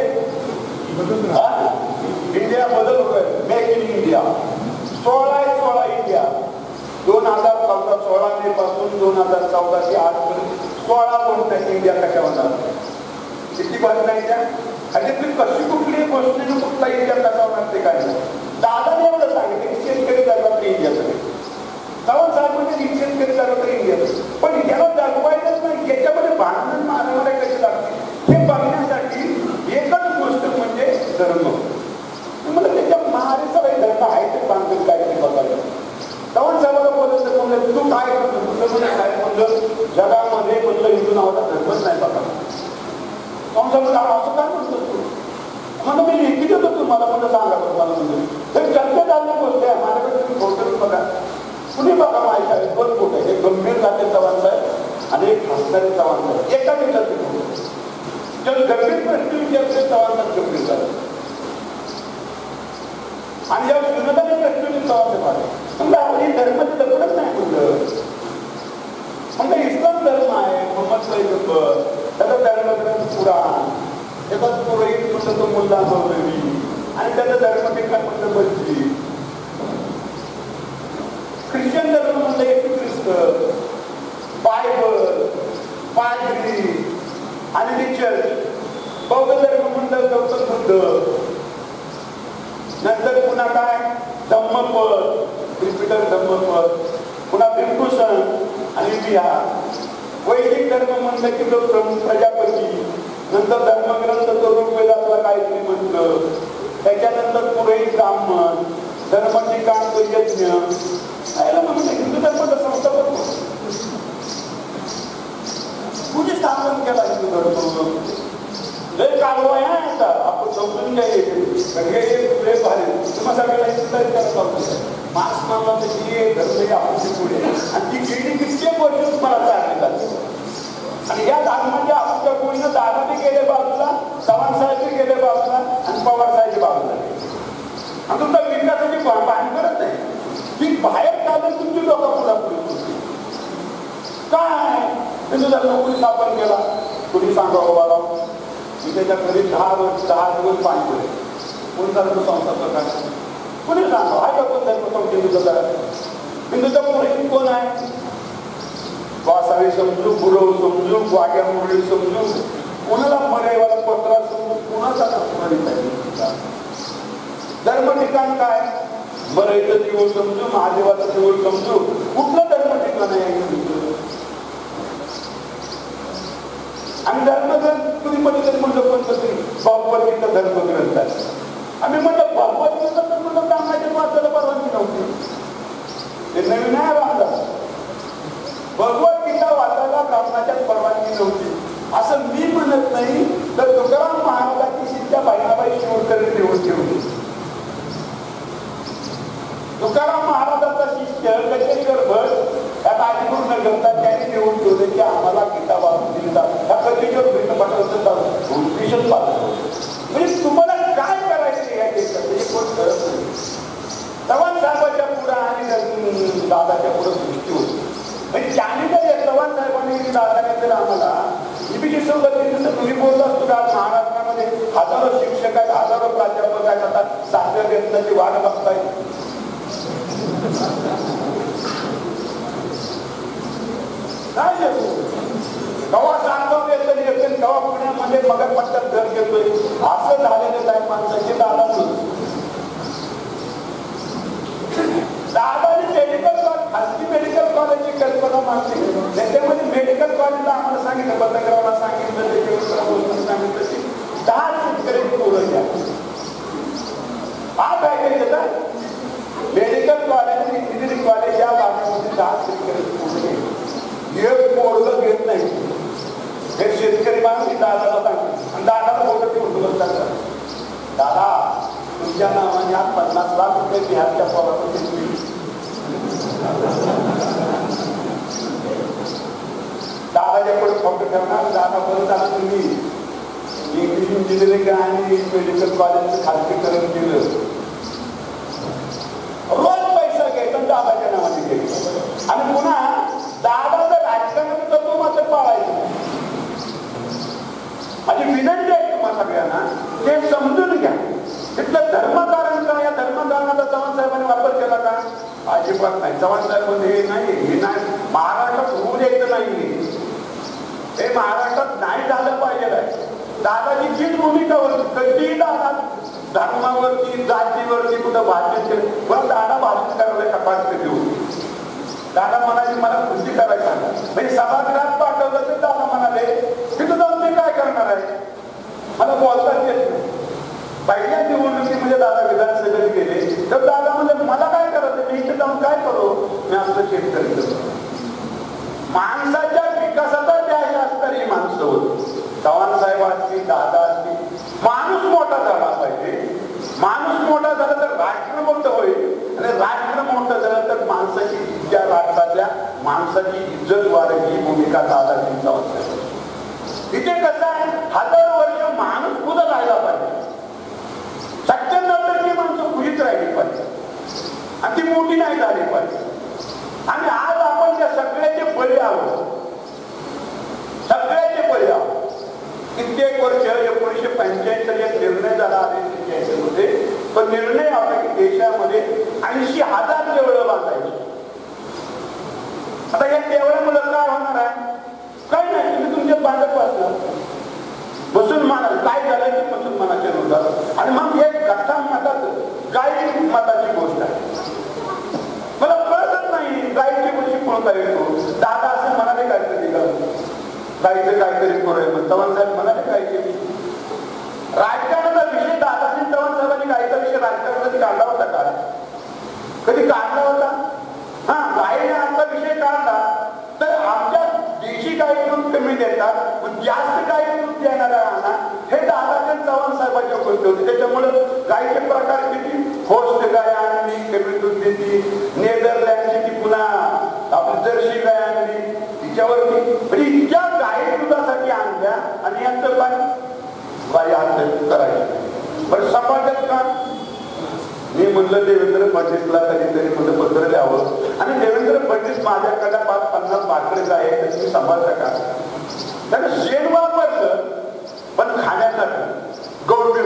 इंडिया बदल होतोय, मेक इन इंडिया. 16 इंडिया 2014 मे पासून 2014 ते आजपर्यंत 16 कोणत्या इंडिया कशा होणार, किती बातम्या त्या आणि तुम्ही कशी कुठली गोष्टीने कुठला इंडिया कसा होणार ते काय. दादाने एवढं सांगितलं की शेतकरी झाला तर इंडिया सगळे चव्हाण साहेब म्हणजे शेतकरी झाला तर इंडिया, पण याला दाखवायचंच नाही. याच्यामध्ये भांडण मारणारे कसे लागतील हे बघण्यासाठी एकच गोष्ट म्हणजे धर्म. मला त्याच्या महाराष्ट्राला धर्म आहे ते सांगतो काय ते बघायला. चव्हाण साहेबाला बोलत म्हणलं तू काय करतो तुझं काय म्हणलं जगामध्ये म्हणलं हिंदू नावाचा धर्मच नाही बघा. चव्हाण साहेब असं काय म्हणतो तू म्हणून मी लिखी देतो तुम्हाला म्हणलं सांगा तुम्हाला म्हणजे हे चर्चा चालली गोष्ट आहे. माझ्याकडे तुम्ही फोटो बघा, कुणी बघा माझ्या शाळेत 2 फोटो आहे, एक गंभीर जाते चव्हाण साहेब आणि एक हसणारे चव्हाण साहेब एका दिवसाचे फोटो. जर गंभीर प्रश्न विचारते चव्हाण साहेब गंभीर झाले आणि जेव्हा विनोदाने प्रश्न चव्हाण साहेब आले धर्माचे दखलच नाही म्हणलं. म्हणजे इस्लाम धर्म आहे, मोहम्मद पैगंबर, त्याचा धर्मग्रंथ कुराण, त्याचा पुरोहित म्हणलं तो मुल्ला मौलवी आणि त्याचं धर्म ठिकाण म्हणलं मस्जिद. ख्रिश्चन धर्म म्हणलं येशू ख्रिस्त, बायबल, पादरी आणि ती चर्च. बौद्ध धर्म म्हणलं गौतम बुद्ध, नंतर पुन्हा काय धम्मपद, त्रिपिटक धम्मपद, पुन्हा भिक्खुसन आणि बिहार. वैदिक धर्म म्हणलं की तो प्रजापती, नंतर धर्मग्रंथ तो ऋग्वेदातला काहीतरी म्हटलं, त्याच्यानंतर पुरोहित ब्राह्मण, धर्म ठिकाण तो यज्ञ. म्हणजे हिंदू धर्माचा संस्थापक कुणी स्थापन केला हिंदू धर्म. लय कालवा आहे आता आपण समजून घ्यायचे भारी तुम्हाला सगळ्याला हिंदू करत आहोत. मार्क्स मानला तर धर्म आपली पुढे आणि ती गेली कित्येक वर्ष तुम्हाला चालली जाते. आणि या धर्माच्या आपल्या कोणीनं दादा बी गेले बाजूला, चव्हाण साहेब बी गेले बाजूला आणि पवार साहेब बाजूला. आणि तुमचा विकासाची भानगडच नाही की बाहेर काढून तुमची लोक पुढापुढी काय हिंदू धर्म कोणी स्थापन केला. कुणी सांगा बाबा मी त्याच्या घरी 10 दिवस पाणी पडेल कोणी धर्म संस्थापक आहे कुणी सांगा. हा का कोण धर्म संस्था हिंदूचा पुरोहित कोण आहे. वासावी समजू, गुरव समजू, वाग्या मुरळी समजू, कोणाला मरेवाला पत्रा समजू, कोणाचा पुरोहित आहे. धर्म ठिकाण काय मराठीचं देऊळ समजू, महादेवाचं देऊळ समजू, कुठलं धर्म ठिकाण आहे? आम्ही धर्मग्रंथ तुम्ही पद्धतीने म्हणलं कोणतं तरी भगवद्गीता धर्मग्रंथ आहे. आम्ही म्हणलं भगवद्गीता तर म्हणलं रामायण वाचायला परवानगी नव्हती, ते नवीन आहे रामदास. भगवद्गीता वाचायला रामाच्या परवानगी नव्हती असं मी म्हणत नाही, तर तुकाराम महाराजांची शिष्या बहिणाबाई शिवकरी निवड ठेवली. तुकाराम महाराजांचा शिष्य कचेरीकर भट त्या आदिगुरु नगरचा त्यांनी निवडून ठेवले की आम्हाला गीता वाचून दिली जात या कधीच्या भीषण पाहतो. म्हणजे तुम्हाला काय करायचं या देशात हे कोण करत नाही. चव्हाण साहेबांच्या पुढं आणि दादाच्या पुढं दृष्टी होती. म्हणजे त्याने जर चव्हाण साहेबांनी दादाने जर आम्हाला इबिजी सवलतीचं तुम्ही बोलला असतो का महाराष्ट्रामध्ये हजारो शिक्षक आहेत, हजारो प्राध्यापक आहेत, आता 7व्या वेतनाची वाट बघताय. काय देतो कवा 7वं वेतन येतं, कवा पुण्यामध्ये मगर पट्ट्यात घर घेतोय, असं झालेलं काय माणसाची. दादाने मेडिकल खाजगी मेडिकल कॉलेजची कल्पना मांडली. त्याच्यामध्ये मेडिकल कॉलेजला आम्हाला सांगितलं, पत्रकारांना सांगितलं, सांगितलं की 10 शेतकरी पोरं घ्या. हा काय त्याचा मेडिकल कॉलेज इंजिनिअरिंग कॉलेज या भागामध्ये 10 शेतकरी पोरं घ्या. एक पोरग घेत नाही. हे शेतकरी माणूस दादाला सांगतो आणि दादाला मोठं ठेवून सांगतात, दादा तुमच्या नावाने आज 50 लाख रुपये बिहारच्या पोरामध्ये. दादाच्या पुढे फक्त ठेवणार. दादा बोलत आला तुम्ही इंग्लिश इंजिनिअरिंग आणि मेडिकल कॉलेजचं खाजगीकरण केलं, रोज पैसा घ्यायचा दादाच्या नावाने घ्यायचं आणि पुन्हा दादाचं राजकारणाचं तत्व मात्र पाळायचं. माझी विनंती आहे तुम्हाला सगळ्यांना ते समजून घ्या. तिथलं धर्मकारण का, या धर्मकारणाचा चव्हाण साहेबांनी वापर केला का? अजिबात नाही. चव्हाण साहेब हे नाही महाराष्ट्रात होऊ द्यायचं नाही. हे महाराष्ट्रात नाही झालं पाहिजे. दादाची जीच भूमिका होती. कधीही दादा धर्मावरती जातीवरती कुठं भाषण केलं, पण दादा भाषण करायला कपाट देऊ. दादा म्हणाले मला कृती करायचा, म्हणजे सभागृहात पाठवलं तर दादा म्हणाले तिथं जाऊन मी काय करणार आहे, मला बोलताच येत नाही. पहिल्या निवडणुकीमध्ये दादा विधानसभेत गेले तर दादा म्हणजे मला काय करायचं, मी इथे जाऊन काय करू, मी आपलं शेतकरी करतो. माणसाच्या विकासाचा ध्यास असणारी माणसं होती. चव्हाण साहेब असतील, दादा असतील. माणूस मोठा झाला पाहिजे. माणूस मोठा झाला तर राष्ट्र मोठं होईल आणि राष्ट्र मोठं झालं तर माणसाची त्या राष्ट्रातल्या माणसाची इज्जत वाढेल. ही भूमिका दादाची चव्हाण साहेब. इथे कसं आहे, 1000 वर्ष माणूस पुढे राहिला पाहिजे. 97% माणसं खुलीच राहिली पाहिजे आणि ती मोठी नाही झाली पाहिजे. आणि आज आपण त्या सगळ्याचे बळी आहोत. सगळ्याचे बळी आहोत. कित्येक वर्ष 1985 एक निर्णय झाला मध्ये, पण निर्णय होता की देशामध्ये 80,000 देवळं बांधायची. आता या देवळामुळे काय होणार आहे? काय नाही, तुम्ही तुमच्या बांधत वाचलं मुसलमान काय झालं की मुसलमानाच्या विरोधात. आणि मग एक कथा मतात गायी मताची गोष्ट आहे. मला कळतच नाही गायीची कशी कोणता येतो. दादा असं म्हणाले काहीतरी गायीचं काहीतरी करूया. चव्हाण साहेब म्हणाले गायीचे राजकारणाचा विषय दादाजी चव्हाण साहेबांनी गायीचा विषय राजकारणाचा काढला होता का? कधी काढला होता? हा, गायीने आमचा विषय काढला तर आमच्या देशी गायी दूध कमी देतात, जास्त गायी दूध देणारा हे दादाच्या चव्हाण साहेबांच्या गोष्टी होती. त्याच्यामुळे गायीचे प्रकार किती, होस्ट गाय आणली कमी दूध देते, नेदरलँडची ती पुन्हा आपली जर्सी गाय आणली तिच्यावरती इतक्या गायी दुधासाठी आणल्या आणि यांचं काय गायी हत्या करायची. पण समाजात का मी म्हणलं देवेंद्र फडणवीसला कधीतरी म्हणलं पत्र द्यावं आणि देवेंद्र फडणवीस माझ्याकडे 50 भाकरीच आहे तर तुम्ही सांभाळता का? त्यानं शेण वापरलं पण खाण्यासाठी गौरव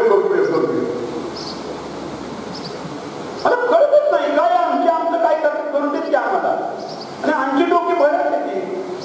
मला कळतच नाही काय आमचं काय करून देत की आम्हाला आणि आमची डोकी भरत येते.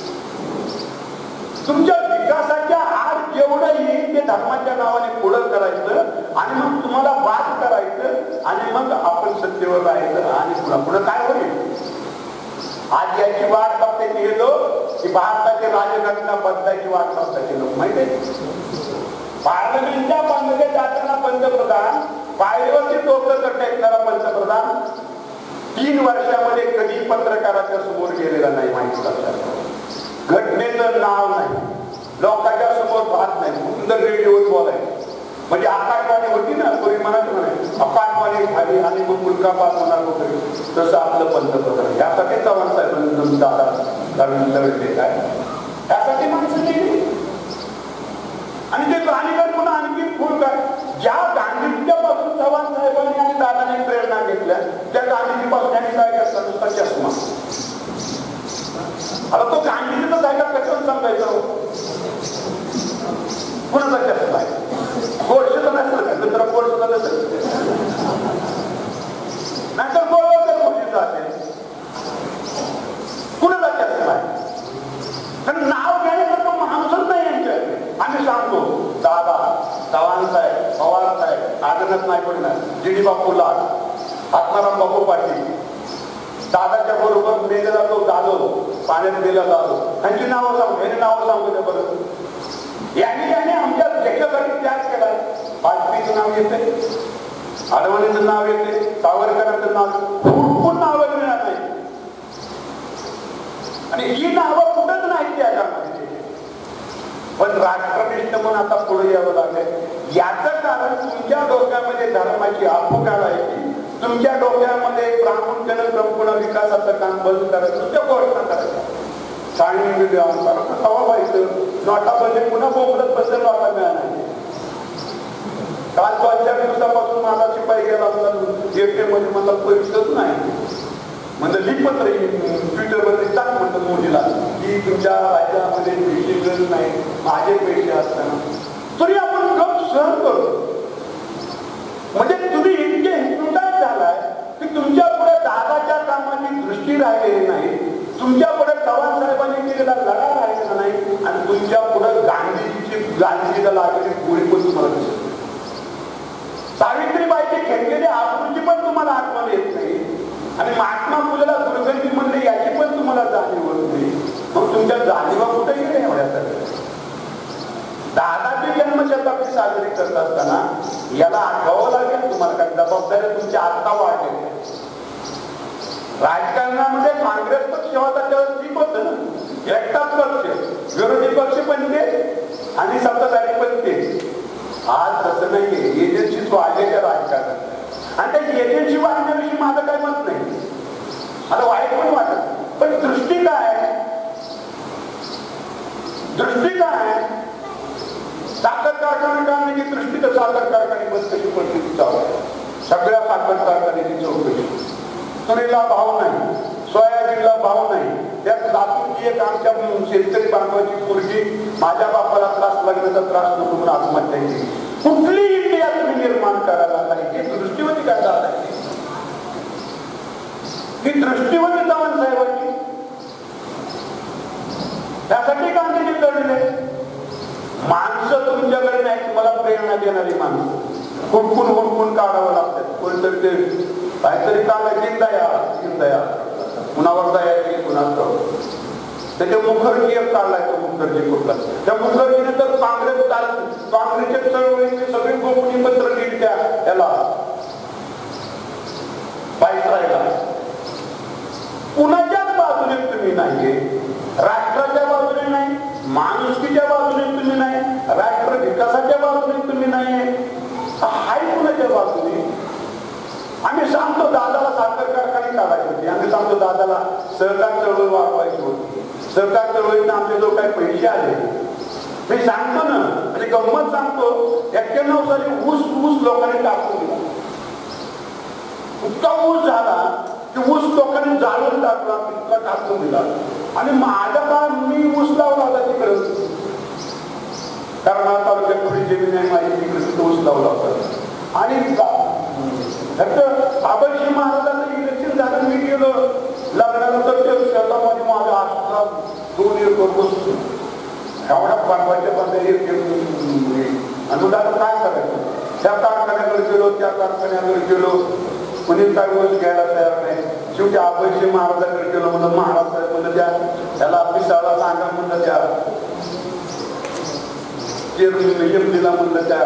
तुमच्या विकासाच्या आड जेवढं येईल ते धर्माच्या नावाने पुढं करायचं आणि मग तुम्हाला बाद करायचं आणि मग आपण आपण सत्तेवर राहायचं आणि पुन्हा पुन्हा काय होईल. आज याची वाट बघते हे लोक की भारताचे राजघटना बदलायची वाट बघताचे लोक माहिती. पार्लमेंटच्या बंगल्यात जाताना पंतप्रधान पायरीवरची टोकं टेकणारा पंतप्रधान 3 वर्षामध्ये कधी पत्रकाराच्या समोर गेलेला नाही. माहिती लक्षात. घटनेचं नाव नाही, लोकांच्या समोर पाहत नाही, सुंदर रेडिओवर बोलायचं. म्हणजे आकाशवाणी होती ना पूर्वी मनात म्हणाय आकाशवाणी खाली आणि मग मुलगा पास होणार वगैरे, तसं आपलं पंतप्रधान. यासाठी चव्हाण साहेबांनी दादा लढले काय, त्यासाठी माणसं गेली. आणि ते गाणीकर पुन्हा आणखी फुल काय, ज्या गांधीजीच्या पासून चव्हाण साहेबांनी आणि दादाने प्रेरणा घेतल्या त्या गांधीजीपासून त्यांनी काय करतात नुसता चष्मा. आता तो गांधीजीचा जायगा कशावर सांगायचं, कुणाचा चष्मा आहे. गोडशेचा नसेल का, दुसरा गोडशेचा नसेल, नाहीतर गोडवाचा गोडशेचा असेल. कुणाचा चष्मा आहे. कारण नाव घेण्यासारखं माणूसच नाही यांच्याकडे. आम्ही सांगतो दादा, चव्हाण साहेब, पवार साहेब, नागनाथ नायपडणार, जी.डी. बापू लाड, आत्माराम बापू पाटील, दादाच्या बरोबर मेलेला तो जाधव, पाण्यात गेला जाधव, त्यांची नावं सांगतो. यांनी नावं सांगू द्या बरं. यांनी आमच्या देशासाठी त्याग केला. वाजपेयीचं नाव येते, आडवाणीचं नाव येते, सावरकरांचं नाव, भरपूर नावं मिळणार नाही. आणि ही नावं कुठंच नाही त्या जगामध्ये. पण राष्ट्रनिष्ठ म्हणून आता पुढे यावं लागेल. याचं कारण तुमच्या डोक्यामध्ये धर्माची आफू काढायची, तुमच्या डोक्यामध्ये प्रामुख्याने संपूर्ण विकासाचं काम बंद करायचं, तुमच्या घोषणा करायच्या. सांगली हवा व्हायचं, नोटाबंदी पुन्हा बोंबलत बसेल नोटा मिळाला. काल 2-4 दिवसापासून माझा शिपाई गेला एटीएम मध्ये मला पैसेच नाही. म्हणजे लिपत्र ट्विटरवरती टाक म्हणतात मोदीला की तुमच्या राज्यामध्ये पैसे गरज नाही, माझे पैसे असताना तरी आपण गप सहन करू. म्हणजे तुम्ही इतके हिंदुदास झालाय की तुमच्या पुढे दादाच्या कामाची दृष्टी राहिलेली नाही, तुमच्या पुढे चव्हाण साहेबांनी केलेला लढा राहिलेला नाही, आणि तुमच्या पुढे गांधीजीला लागलेली गोळी पण तुम्हाला दिसत नाही. सावित्रीबाईची घेतलेली आकृती पण तुम्हाला आठवण येत नाही, आणि महात्मा फुलेला दुर्गंधी म्हणले याची पण तुम्हाला जाणीव होत नाही. मग तुमच्या जाणीवा कुठे गेले एवढ्या सगळ्या. दादाची जन्मशताब्दी साजरी करत असताना याला आठवावं लागेल तुम्हाला, कारण जबाबदारी तुमच्या आत्ता वाढलेली आहे. राजकारणामध्ये काँग्रेस पक्ष होता तेव्हा ठीक होतं ना, एकटाच पक्ष, विरोधी पक्ष पण ते आणि सत्ताधारी पण ते. आज तसं नाहीये, एजन्सीज वाढलेल्या राजकारणात. आणि त्या एजन्सी वाढण्याविषयी माझं काही मत नाही, आता वाईट पण वाटत. पण दृष्टी काय, दृष्टी काय, साखर कारखाना काढण्याची दृष्टी तर साखर कारखाने बंद कशी पडली चालू, सगळ्या साखर कारखान्याची चौकशी. तुरीला भाव नाही, सोयाबीनला भाव नाही. त्यात लातूरची एक आमच्या शेतकरी बांधवाची मुलगी माझ्या बापाला त्रास लागण्याचा त्रास नको म्हणून आत्महत्या केली. कुठली इंडिया तुम्ही निर्माण करायला पाहिजे, दृष्टीवती काय झालं, ही दृष्टीवती चव्हाण साहेबांची. त्यासाठी गांधीजी लढले. माणसं तुमच्याकडे नाही, तुम्हाला प्रेरणा देणारी माणसं हुडकून काढावं लागतात. कोणतरी ते काहीतरी काढलं दीनदया कुणावर दया केली कुणाचं. त्याच्या मुखर्जी एक काढलाय, तो मुखर्जी कुठला, त्या मुखर्जीने तर काँग्रेसच्या चळवळीचे सगळे गोपनीय पत्र लिहिली त्याला पायसरायला. कुणाच्याच बाजूने तुम्ही नाहीये, राष्ट्राच्या बाजूने नाही, माणुसकीच्या बाजूने तुम्ही नाही, राष्ट्र विकासाच्या बाजूने तुम्ही नाही, हाय कुणाच्या बाजूने. आम्ही सांगतो दादाला साखर कारखाने काढायचे होते, आम्ही सांगतो दादाला सहकार चळवळ वाढवायची होती, सहकार चळवळीने आमचे जो काही पैसे आले मी सांगतो ना. आणि गंमत सांगतो, 91 साली ऊस लोकांनी टाकून दिला. इतका ऊस झाला की ऊस लोकांनी जाळून टाकला, इतका टाकून दिला. आणि माझ्या काळात मी ऊस लावला होता तिकडे, कारण तालुक्यात थोडी जमीन आहे माझी, तिकडे ऊस लावला होता. आणि आबाजी महाराजांचं इलेक्शन झालं, मी गेलो लग्नानंतर ते शेतामध्ये माझ्या आश्रमात 2 एकर बसतो, एवढ्या पाठवायच्या आणि तुला काय करायचं. त्या कारखान्याकडे गेलो, त्या कारखान्याकडे गेलो, कोणी काय गोष्ट घ्यायला तयार नाही. शेवटी आबाजी महाराजाकडे गेलो म्हणलं, महाराज साहेब म्हणलं द्या त्याला ऑफिसाला सांगा म्हणलं त्या दिला म्हणलं त्या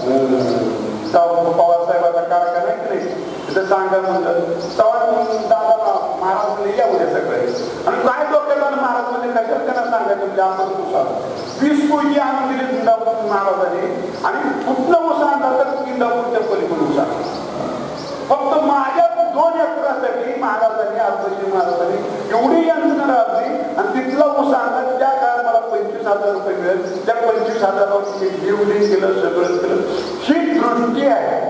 पवार साहेबाचा कारखाना आहे की नाही तिथं सांगा म्हणलं. दादा महाराज म्हणले या उद्या सगळे. आणि काय डोक्याला महाराज म्हणजे कशात त्यांना सांगायचं म्हणजे आपण उसा 20 कोटी आणून दिले इंदापूर महाराजांनी आणि कुठलं उसा आणला तर इंदापूरच्या पलीकडून उसा. फक्त माझ्या 2 एकरासाठी महाराजांनी आबाजी महाराजांनी एवढी यंत्रणा राबली आणि तिथला ऊस आणला. त्या काळात मला 25,000 रुपये मिळेल. त्या 25,000 जीवली केलं सगळं केलं. ही दृष्टी आहे,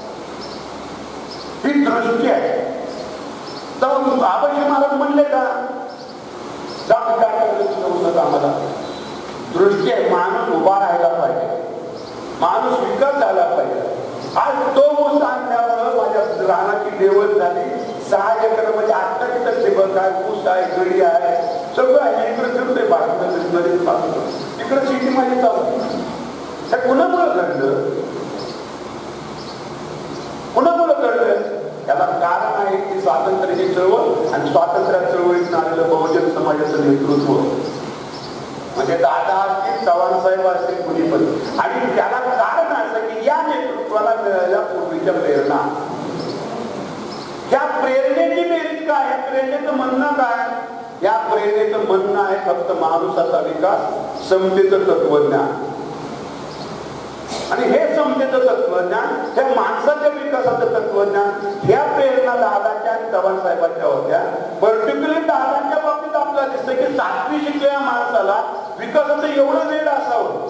ही दृष्टी आहे. तर आबाजी महाराज म्हणले का जाऊन काय करायचं आम्हाला दृष्टी आहे. माणूस उभा राहायला पाहिजे, माणूस विकत झाला पाहिजे. आज तो ऊस आणल्यामुळं माझ्या रानाची लेवल झाली. 6 एकर म्हणजे 8 एकर ठिबक आहे, ऊस आहे, गडी आहे, सगळं आहे. इकडे फिरतोय बाकी तिकडे शेती माझी चालू. हे कुणामुळं घडलं, कुणामुळं घडलं याला कारण आहे की स्वातंत्र्याची चळवळ आणि स्वातंत्र्य चळवळीतून आलेलं बहुजन समाजाचं नेतृत्व. म्हणजे दादा असतील, चव्हाण साहेब असतील, कुणी पण. आणि त्याला कारण असं की या नेतृत्वाला मिळालेल्या पूर्वीच्या प्रेरणा, या प्रेरणेची बेरीज काय आहे, प्रेरणेचं म्हणणं काय. या प्रेरणेचं म्हणणं आहे फक्त माणूसाचा विकास, समतेचं तत्वज्ञान. आणि हे समतेचं तत्वज्ञान, हे माणसाच्या विकासाचं तत्वज्ञान, ह्या प्रेरणा दादाच्या आणि चव्हाण साहेबांच्या होत्या. पर्टिक्युलर दादांच्या बाबतीत आपल्याला दिसतं की 7वी शिकलेल्या माणसाला विकासाचं एवढं वेळ असावं.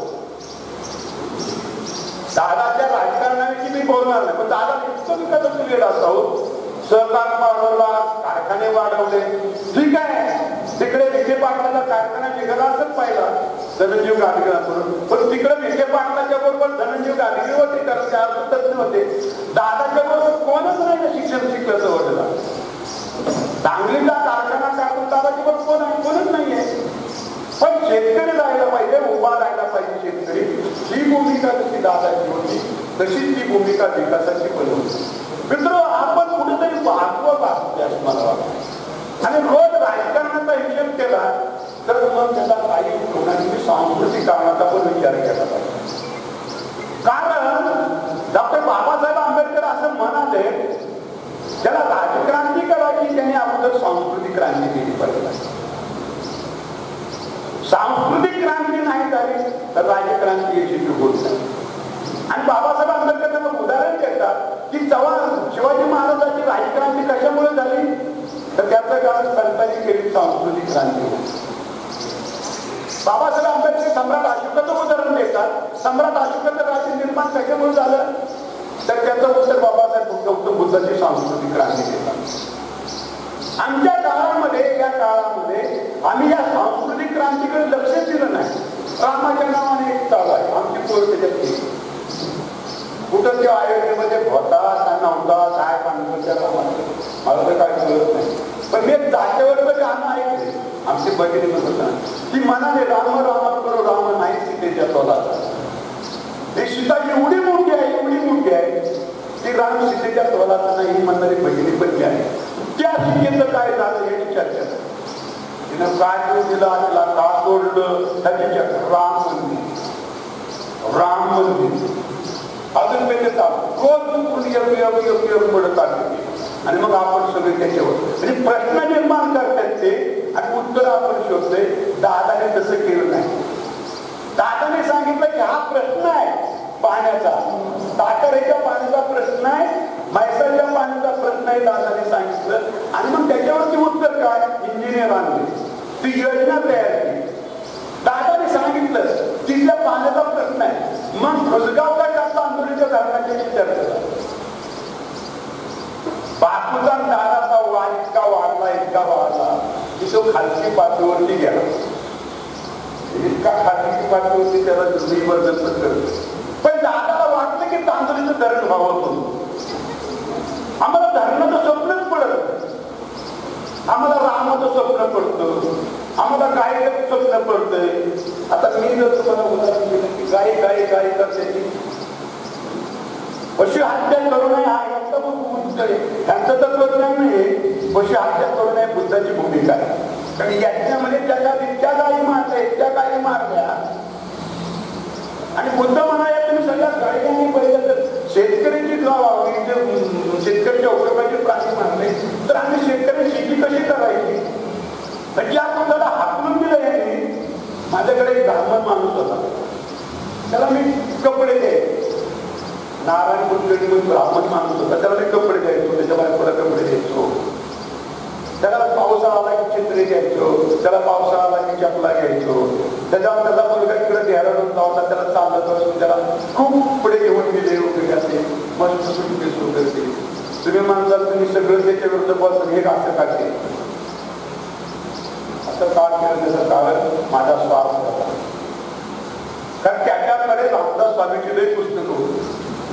दादाच्या राजकारणाविषयी मी बोलणार नाही, पण दादा इतकं विकासाचं वेळ असावं. सहकार वाढवला, कारखाने वाढवले, ठीक आहे. तिकडे विखे पाटलाचा कारखाना निघाला असंच पाहिला धनंजय गाडगीळाकडून, पण तिकडे विखे पाटलाच्या बरोबर धनंजय गाडगीळ होते, कारण ते अर्थतज्ञ होते. दादाच्या बरोबर कोणच नाही शिक्षण शिकलं वडला. सांगलीचा कारखाना टाकून दादाच्या बरोबर कोण आहे, कोणच नाहीये. पण शेतकरी राहायला पाहिजे, उभा राहायला पाहिजे शेतकरी. ही भूमिका जशी दादाची होती तशीच ती भूमिका विकासाची पण होती. मित्र, आपण कुठेतरी वाहतूक असते असं मला वाटतं. आणि रोज राजकारणाचा हिशेब केला तर मग त्याला काही कोणाची सांस्कृतिक कारणाचा पण विचार केला पाहिजे. कारण डॉक्टर बाबासाहेब आंबेडकर असं म्हणाले, ज्याला राजक्रांती करायची त्यांनी अगोदर सांस्कृतिक क्रांती केली पाहिजे. सांस्कृतिक क्रांती नाही झाली तर राजक्रांती याची होत नाही. आणि बाबासाहेब आंबेडकर त्यांना उदाहरण देतात की शिवाजी महाराजांची राजक्रांती कशामुळे झाली तर त्याचं कारण संतांनी केली सांस्कृतिक क्रांती. बाबासाहेब आंबेडकर सम्राट अशोकाचं उदाहरण देतात. सम्राट अशोकाचं राज्य निर्माण कशामुळे झालं तर त्याचं उत्तर बाबासाहेब गौतम बुद्धाची सांस्कृतिक क्रांती देतात. आमच्या काळामध्ये, या काळामध्ये आम्ही या सांस्कृतिक क्रांतीकडे लक्ष दिलं नाही. रामाच्या नावाने एक चालू आहे, आमची पोर त्याच्यात कुठं ते अयोध्येमध्ये होता का नव्हता काय सांगितलं मला तर काय कळत नाही. पण मी जागेवर तर गाणं ऐकले, आमची बहिणी म्हणत ती म्हणाले राम राम करो राम नाही सीतेच्या तोलाचा. ही सीता एवढी मोठी आहे, एवढी मोठी आहे की राम सीतेच्या तोलाचा नाही म्हणणारी बहिणी पण आहे. त्या सीतेचं काय झालं हे चर्चा. तिनं काय करून दिला, तिला का सोडलं त्याच्या राम मंदिर, राम मंदिर अजून ते रोज पडत आले. आणि मग आपण सगळे त्याच्यावर म्हणजे प्रश्न निर्माण करतात ते आणि उत्तर आपण शोधतोय. दादाने तसं केलं नाही. दादाने सांगितलं की हा प्रश्न आहे पाण्याचा, साताऱ्याच्या पाण्याचा प्रश्न आहे, म्हैसाच्या पाण्याचा प्रश्न आहे, दादाने सांगितलं. आणि मग त्याच्यावरती उत्तर काय, इंजिनियरांनी ती योजना तयार केली. दादाने सांगितलं तिथल्या पाण्याचा प्रश्न आहे. मग खुसगावला जास्त आंदोलनाच्या धरणाची चर्चा. बापूचा दादाचा वाद इतका वाढला की तो खालची पातळीवरती गेला. इतका खालची पातळीवरती त्याला दुर्नीवर्धन करतो. पण दादाला वाटलं की तांदळीचं धरण व्हावं म्हणून. आम्हाला धरणाचं स्वप्नच पडत, आम्हाला रामाचं स्वप्न पडतं, आम्हाला गायचं स्वप्न पडतंय. आता मी जर तुम्हाला उदाहरण दिलं की गाय करते, पशु हत्या करू नये हा एकदम पुतळे त्यांचं तत्वज्ञान नाही कशी हत्या करू नये बुद्धाची भूमिका आहे. कारण याच्यामध्ये जगात इतक्या गायी मारल्या इतक्या गायी मारल्या आणि बुद्ध म्हणाले तुम्ही सगळ्यात गायी पहिलं तर शेतकऱ्याची शेतकऱ्याच्या उपयोगाचे प्राणी मारले तर आम्ही शेतकरी शेती कशी करायची. म्हणजे आपण त्याला हाकलून दिलं यांनी. माझ्याकडे एक ब्राह्मण माणूस होता त्याला मी कपडे द्यायचे. नारायण कुलकर्णी म्हणून ब्राह्मण माणूस होता त्याला मी कपडे द्यायचो त्याच्या बायकोला कपडे द्यायचो. त्याला पावसाळा आला की छत्री घ्यायचो त्याला पावसाळा आला की चपला घ्यायचो. त्याच्यावर त्याचा मुलगा इकडे देहरादून होता त्याला चालत असून त्याला खूप पुढे घेऊन गेले वगैरे असे मस्त सुटकेस वगैरे. तुम्ही म्हणताल तुम्ही सगळं त्याच्या विरुद्ध बसून हे असं का केलं. असं का केलं त्याचं कारण माझा स्वार्थ होता. कारण त्याच्याकडे रामदास स्वामीची लई पुस्तकं होती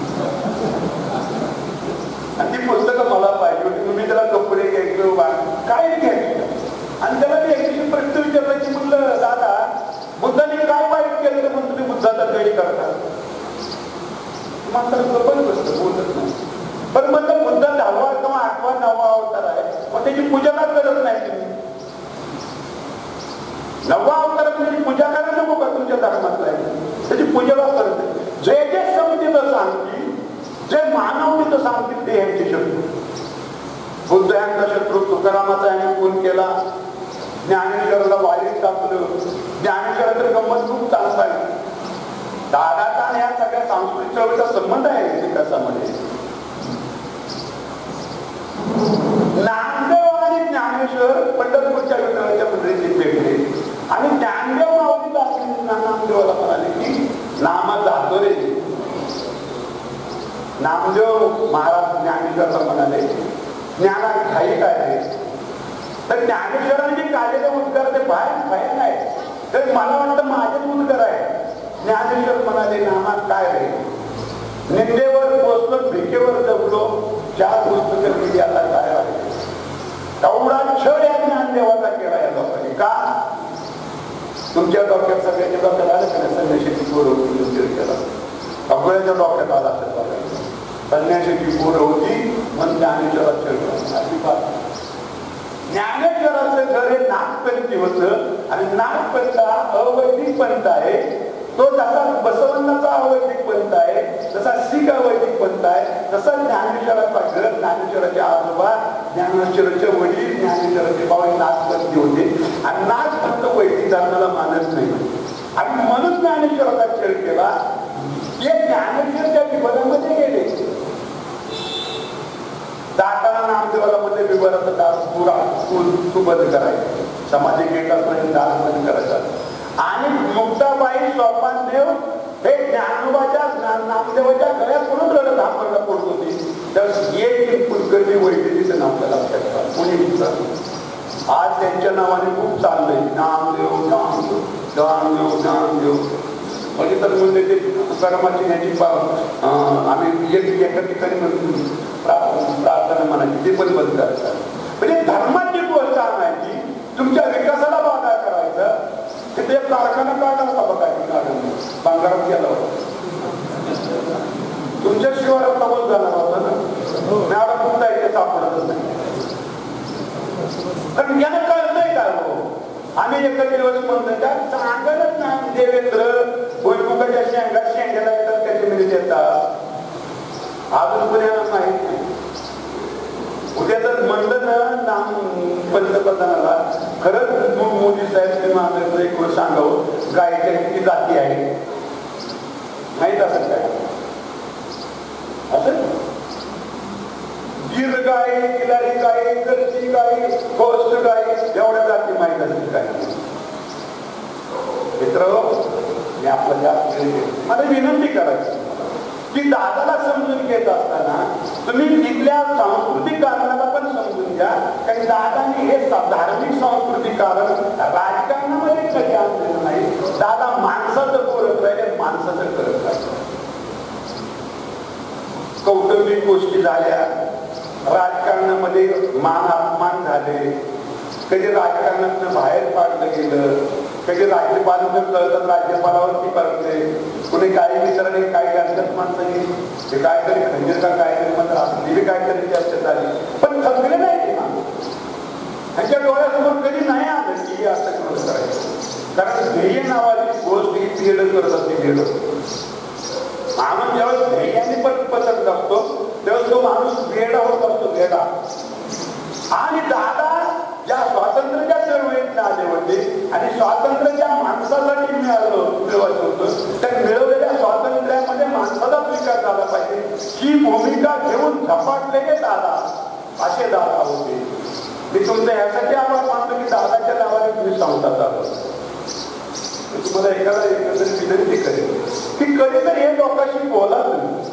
आणि ती पुस्तकं मला पाहिजे होती. मी त्याला कपडे घ्यायचो काय घ्यायचं आणि त्याला मी एक प्रश्न विचारला की म्हणलं दादा बुद्धाने काय वाईट केलं तर म्हणतो तुम्ही बुद्धाचा गैर करता. मात्र पण बसतं बोलत नाही. पण म्हणलं बुद्ध 10वा किंवा 8वा 9वा अवतार आहे मग त्याची पूजा का करत नाही तुम्ही. 9वा अवतारात त्याची पूजा करायला नको का तुमच्या धर्मात आहे त्याची पूजा का करत नाही. जे जे समजेल सांगतील जे मानव तिथं सांगतील ते यांचे शत्रू. बुद्ध यांचा शत्रू तुकारामाचा यांनी खून केला. ज्ञानेश्वराला वाईट टाकलं. ज्ञानेश्वर तर गंमत खूप चांगला आहे. दादाचा आणि या सगळ्या सांस्कृतिक चळवळीचा संबंध आहे विकासामध्ये. नामदेव आणि ज्ञानेश्वर पंढरपूरच्या विठ्ठलाच्या मंदिरात भेटले आणि ज्ञानदेव माऊलीला नामदेवाला म्हणाले की नामात जातो रे. नामदेव महाराज ज्ञानेश्वरला म्हणाले ज्ञानात घाई काय रे. तर ज्ञानेश्वराने जे काढलेले उद्गार ते बाहेर नाही तर मला वाटतं माझेच उद्गार आहे. ज्ञानेश्वर म्हणाले नामात काय रे. निंदेवर पोचलो भिकेवर जगलो चार पुस्तकं केली आता काय आहे. तेवढा छळ या ज्ञानदेवाचा केला या लोकांनी. का तुमच्या डोक्यात सगळ्याच्या डोक्यात आलं का संन्याशाची पोरं होती केला सगळ्याच्या डोक्यात आला असेल. संन्याशाची पोरं होती म्हणून ज्ञानेश्वरात छळ. ज्ञानेश्वराचं घर हे नागपंथी होतं आणि नागपंथ अवैदिक पंथ आहे. तो जसा बसवण्णाचा अवैदिक पंथ आहे तसा शीख अवैदिक पंथ आहे तसा ज्ञानेश्वराचा घर ज्ञानेश्वराचे आजोबा ज्ञानेश्वराचे वडील ज्ञानेश्वराचे भाऊ नागपंथी होते आणि नागपंथ वैदिक धर्माला मानत नाही आणि म्हणून ज्ञानेश्वराचा छळ केला. हे ज्ञानेश्वरच्या विभागामध्ये गेले. जाताना नामदेवाला मध्ये विभागाचा दार पुरा तू बंद करायचं. समाधी घेत असताना दार बंद करायचा आणि मुक्ताबाई सोपानदेव हे ज्ञानोबाच्या नामदेवाच्या गळ्यात पडून रडत हापडला पडत होती. तर एक कुलकर्णी वैद्यतीचं नाव त्याला लक्षात कोणी आज त्यांच्या नावाने खूप चाललंय नामदेव नामदेव नामदेव नामदेव. म्हणजे तर म्हणजे ते तुकारामाची ह्याची आम्ही एका ठिकाणी प्रार्थना म्हणायची ते पण बंद करायचं. म्हणजे धर्माची गोष्ट आणायची तुमच्या विकासाला बाधा करायचा. तिथे कारखाना काढला होता बघा बांगारात गेला होता. तुमच्या शिवारात तमस झाला होता ना मॅडम खूप इथे सापडतच नाही. कारण यानं कळतंय काय हो. आम्ही एका दिवस म्हणतो त्या चांगलंच ना देवेंद्र भुईमुगाच्या शेंग्याला येतात त्याच्यामध्ये देतात. अजून पुण्याला माहित नाही. उद्या जर म्हणलं ना पंतप्रधानाला खरंच मोदी साहेब तुम्ही माझं एक वेळ सांगावं गायच्या किती जाती आहे माहीत असेल काय असं गिर गाय किलारी गाय करची गाय गोष्ट गाय एवढ्या जाती माहीत असेल काय. मित्र मी आपल्याला मला विनंती करायची की दादाला समजून घेत असताना तुम्ही तिथल्या सांस्कृतिक कारणाला पण समजून घ्या. कारण दादाने हे धार्मिक सांस्कृतिक कारण राजकारणामध्ये कधी आणलेलं नाही. दादा माणसाचं करत राहिले माणसाचं करत राहिले. कौटुंबिक गोष्टी झाल्या राजकारणामध्ये मान अपमान झाले. कधी राजकारणातून बाहेर पाडलं गेलं. कधी राज्यपालांचं कळतात राज्यपालावरती करते. कुणी काही विचारणे काही घालतात माणसं हे काहीतरी खंजीर का काहीतरी मात्र असली काहीतरी असते कधी नाही आलं की असं करायचं. कारण ध्येय नावाची गोष्ट ही वेळ करत असते. वेळ माणूस ज्यावेळेस ध्येयाने पसंत असतो त्यावेळेस तो माणूस वेडा होत असतो. वेडा. आणि दादा ज्या स्वातंत्र्याच्या चळवळीत आले होते आणि स्वातंत्र्य ज्या माणसासाठी मिळवायचं होतं त्या मिळवलेल्या स्वातंत्र्यामध्ये माणसाचा विकास झाला पाहिजे ही भूमिका घेऊन झपाटलेले दादा असे दादा होते. मी तुमच्या यासाठी आभार मानतो की दादाच्या नावाने तुम्ही संस्था चालवता. तुम्हाला एखादा एकंदरीत विनंती करेल की कधीतरी हे लोकांशी बोला तुम्ही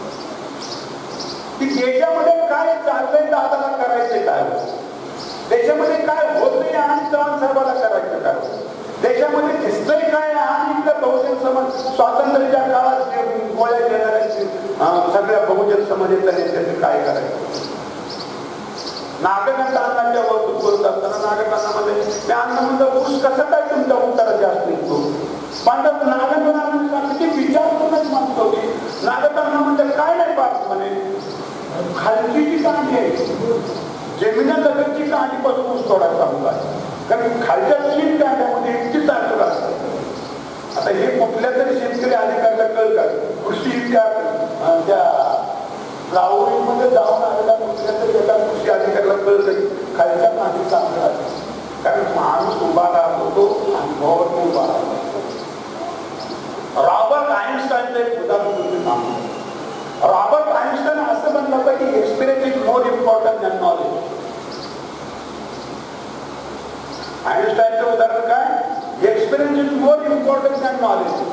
की देशामध्ये काय चाललंय दादाला करायचे काय, देशामध्ये काय होत नाही आणि चव्हाण साहेबाला करायचं काय, देशामध्ये दिसतंय काय आणि इथलं बहुजन समाज स्वातंत्र्याच्या काळात गोळ्या घेणाऱ्या सगळ्या बहुजन समाजाच्या काय करायचं. नागरिकांच्या अन्नाच्या वस्तू बोलत असताना नागरिकांमध्ये त्या अन्नामध्ये ऊस कसा काय तुमच्या उत्तरात जास्त निघतो. पण नागरिकांना किती विचार करूनच मानतो की नागरिकांना म्हणजे काय नाही पाहत म्हणे खालची जी कांडी आहे जमिना लगतची कांडीपासून ऊस तोडायला चालू आहे. कारण खालच्या 3 कांड्यामध्ये इतकी ताकद असते. आता हे कुठल्या तरी शेतकरी अधिकाऱ्याला कळतात कृषी त्या लावणीमध्ये जाऊन आलेला कुठल्या तरी एका कृषी अधिकाऱ्याला कळतं खालच्या कांडी चांगलं आहे. कारण माणूस उभा राहतो तो अनुभवावर उभा राहतो. रॉबर्ट आइन्स्टाईनचं एक उदाहरण तुम्ही सांगतो. रॉबर्ट आइन्स्टाईन असं म्हणलं होतं की experience is more important than knowledge. आइन्स्टाईनचं उदाहरण काय, experience is more important than knowledge.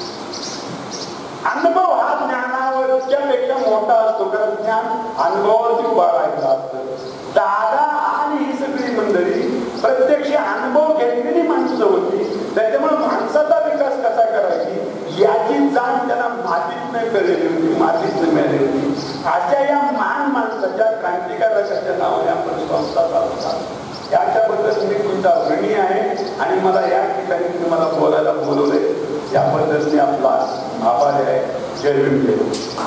अनुभव हा ज्ञानावरच्या पेक्षा मोठा असतो कारण ज्ञान अनुभवावरती उभा राहायचं असतं. दादा आणि ही सगळी मंडळी प्रत्यक्ष अनुभव घेतलेली माणसं होती. त्याच्यामुळे माणसाचा विकास कसा करायची याची जाण त्यांना मातीत नाही कळलेली होती, मातीत मिळालेली होती. अशा या मान माणसाच्या क्रांतिकारकाच्या नावाने आपण संस्था चालवतात. याच्याबद्दल मी तुमचा ऋणी आहे आणि मला या ठिकाणी तुम्हाला बोलायला बोलवले याबद्दल मी आपला आभार आहे. जय भीम.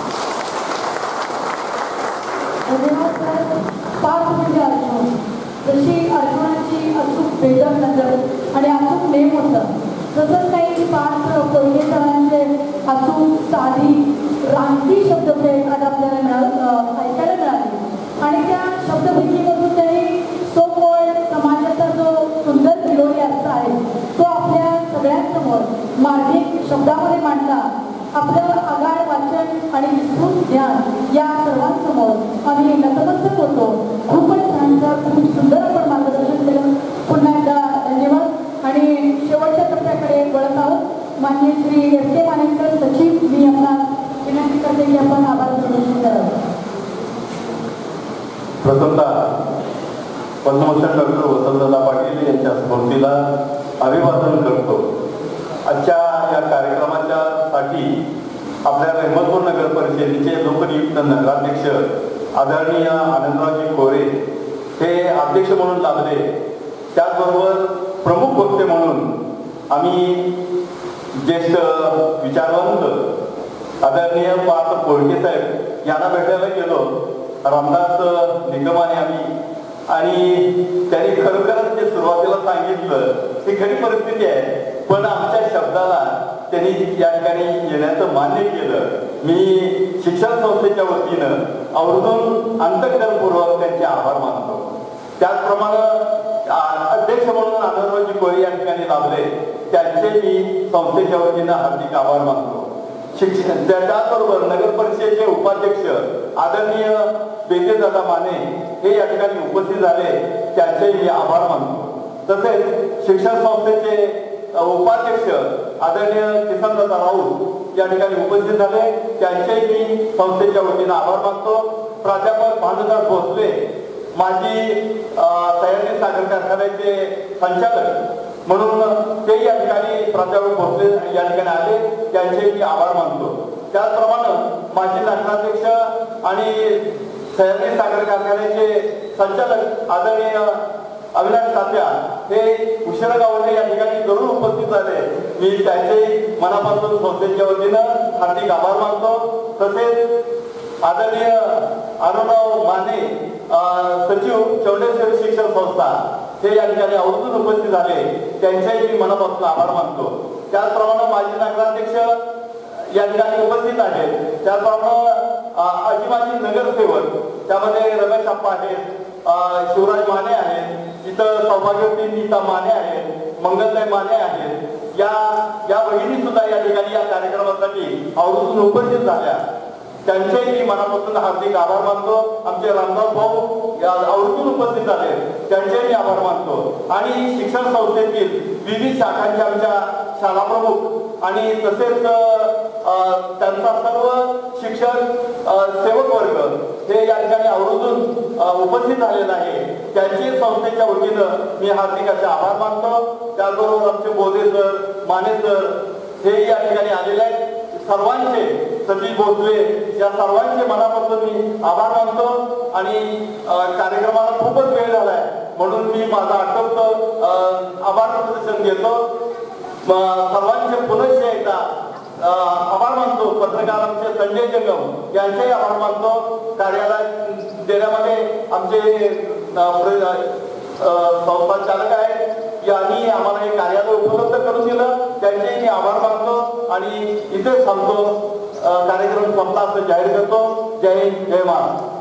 धन्यवाद सर. पाच म्हणजे अर्जुन जशी अर्जुनाची अचूक भेदक नजर आणि अचूक नेम होतं तसंच काही पाच कोयने सरांचे अचूक साधी रांगती शब्दभेद आज आपल्याला ऐकायला मिळाली आणि त्या शब्दभेदीमधून त्यांनी सोमोळ समाजाचा जो सुंदर विरोधी अर्थ आहे तो आपल्या सगळ्यांसमोर मार्मिक शब्दामध्ये मांडला. आपलं आगाढ वाचन आणि विस्तृत ज्ञान या सर्वांसमोर आम्ही नतमस्तक होतो. खूपच छान सर, खूप सुंदर आपण मार्गदर्शन केलं. पुन्हा एकदा धन्यवाद. आणि शेवटच्या टप्प्याकडे वळत आहोत. माननीय श्री एस के मानेकर सचिव, मी आपणास विनंती करते की आपण आभार प्रदर्शन करावं. प्रथमतः पद्मभूषण डॉक्टर वसंतदादा पाटील यांच्या स्मृतीला अभिवादन करतो. आजच्या या कार्यक्रमाच्या साठी आपल्या अहमदपूर नगर परिषदेचे लोकनियुक्त नगराध्यक्ष आदरणीय आनंदरावजी कोरे हे अध्यक्ष म्हणून लाभले. त्याचबरोबर प्रमुख वक्ते म्हणून आम्ही ज्येष्ठ विचारवंत आदरणीय पार्थ कोळके साहेब यांना भेटायला गेलो. रामदास निगमाने आम्ही आणि त्यांनी खरोखरच जे सुरुवातीला सांगितलं ती खरी परिस्थिती आहे. पण आमच्या शब्दाला त्यांनी या ठिकाणी येण्याचं मान्य केलं. मी शिक्षण संस्थेच्या वतीनं आवर्जून अंतःकरणपूर्वक त्यांचे आभार मानतो. त्याचप्रमाणे अध्यक्ष म्हणून आनंदरावजी कोरे या ठिकाणी लाभले त्यांचे मी संस्थेच्या वतीनं हार्दिक आभार मानतो. शिक्षण त्याचबरोबर नगर परिषदेचे उपाध्यक्ष आदरणीय बेजेदादा माने हे या ठिकाणी उपस्थित झाले त्यांचे मी आभार मानतो. तसेच शिक्षण संस्थेचे उपाध्यक्ष आदरणीय किसनदादा राऊत या ठिकाणी उपस्थित झाले त्यांचेही मी संस्थेच्या वतीनं आभार मानतो. प्राध्यापक भानुदास भोसले माजी सह्याद्री साखर कारखान्याचे संचालक म्हणून ते या ठिकाणी प्राध्यापक भोसले या ठिकाणी आले त्यांचे मी आभार मानतो. त्याचप्रमाणे माजी नगराध्यक्ष आणि सह्याद्री साखर कारखान्याचे संचालक आदरणीय अविनाश तात्या हे उशिरागावने या ठिकाणी जरूर उपस्थित झाले. मी त्यांचे मनापासून संस्थेच्या वतीनं हार्दिक आभार मानतो. तसेच आदरणीय अनुराव माने सचिव चौंडेश्वरी शिक्षण संस्था हे या ठिकाणी आवर्जून उपस्थित झाले, त्यांच्याही मी मनापासून आभार मानतो. त्याचप्रमाणे माजी नगराध्यक्ष या ठिकाणी उपस्थित आहेत. त्याचप्रमाणे माजी नगरसेवक त्यामध्ये रमेश आप्पा आहेत, शिवराज माने आहेत, इथं सौभाग्यवती नीता माने आहेत, मंगलताई माने आहेत. या भगिनी सुद्धा या ठिकाणी या कार्यक्रमासाठी आवर्जून उपस्थित झाल्या, त्यांचेही मी मनापासून हार्दिक आभार मानतो. आमचे रामदास भाऊ या आवर्जून उपस्थित झाले, त्यांचेही आभार मानतो. आणि शिक्षण संस्थेतील विविध शाखांचे आमच्या शाळा प्रमुख आणि तसेच त्यांचा सर्व शिक्षण सेवक वर्ग हे या ठिकाणी आवर्जून उपस्थित झालेला आहे. त्यांची संस्थेच्या वतीनं मी हार्दिक असे आभार मानतो. त्याचबरोबर आमचे बोधे सर, माने सर हे या ठिकाणी आलेले आहेत. सर्वांचे, सतीश भोसले या सर्वांचे मनापासून मी आभार मानतो. आणि कार्यक्रमाला खूपच वेळ झालाय म्हणून मी माझा आठवतं आभार प्रदर्शन घेतो. सर्वांचे पुनश्च एकदा आभार मानतो. पत्रकार आमचे संजय जंगम यांचेही आभार मानतो. कार्यालय देण्यामध्ये आमचे संस्था चालक आहेत, यांनी आम्हाला हे कार्यालय उपलब्ध करून दिलं, त्यांचेही मी आभार मानतो. आणि इथे थांबतो. कार्यक्रम संपला असं जाहीर करतो. जय हिंद, जय महाराष्ट्र.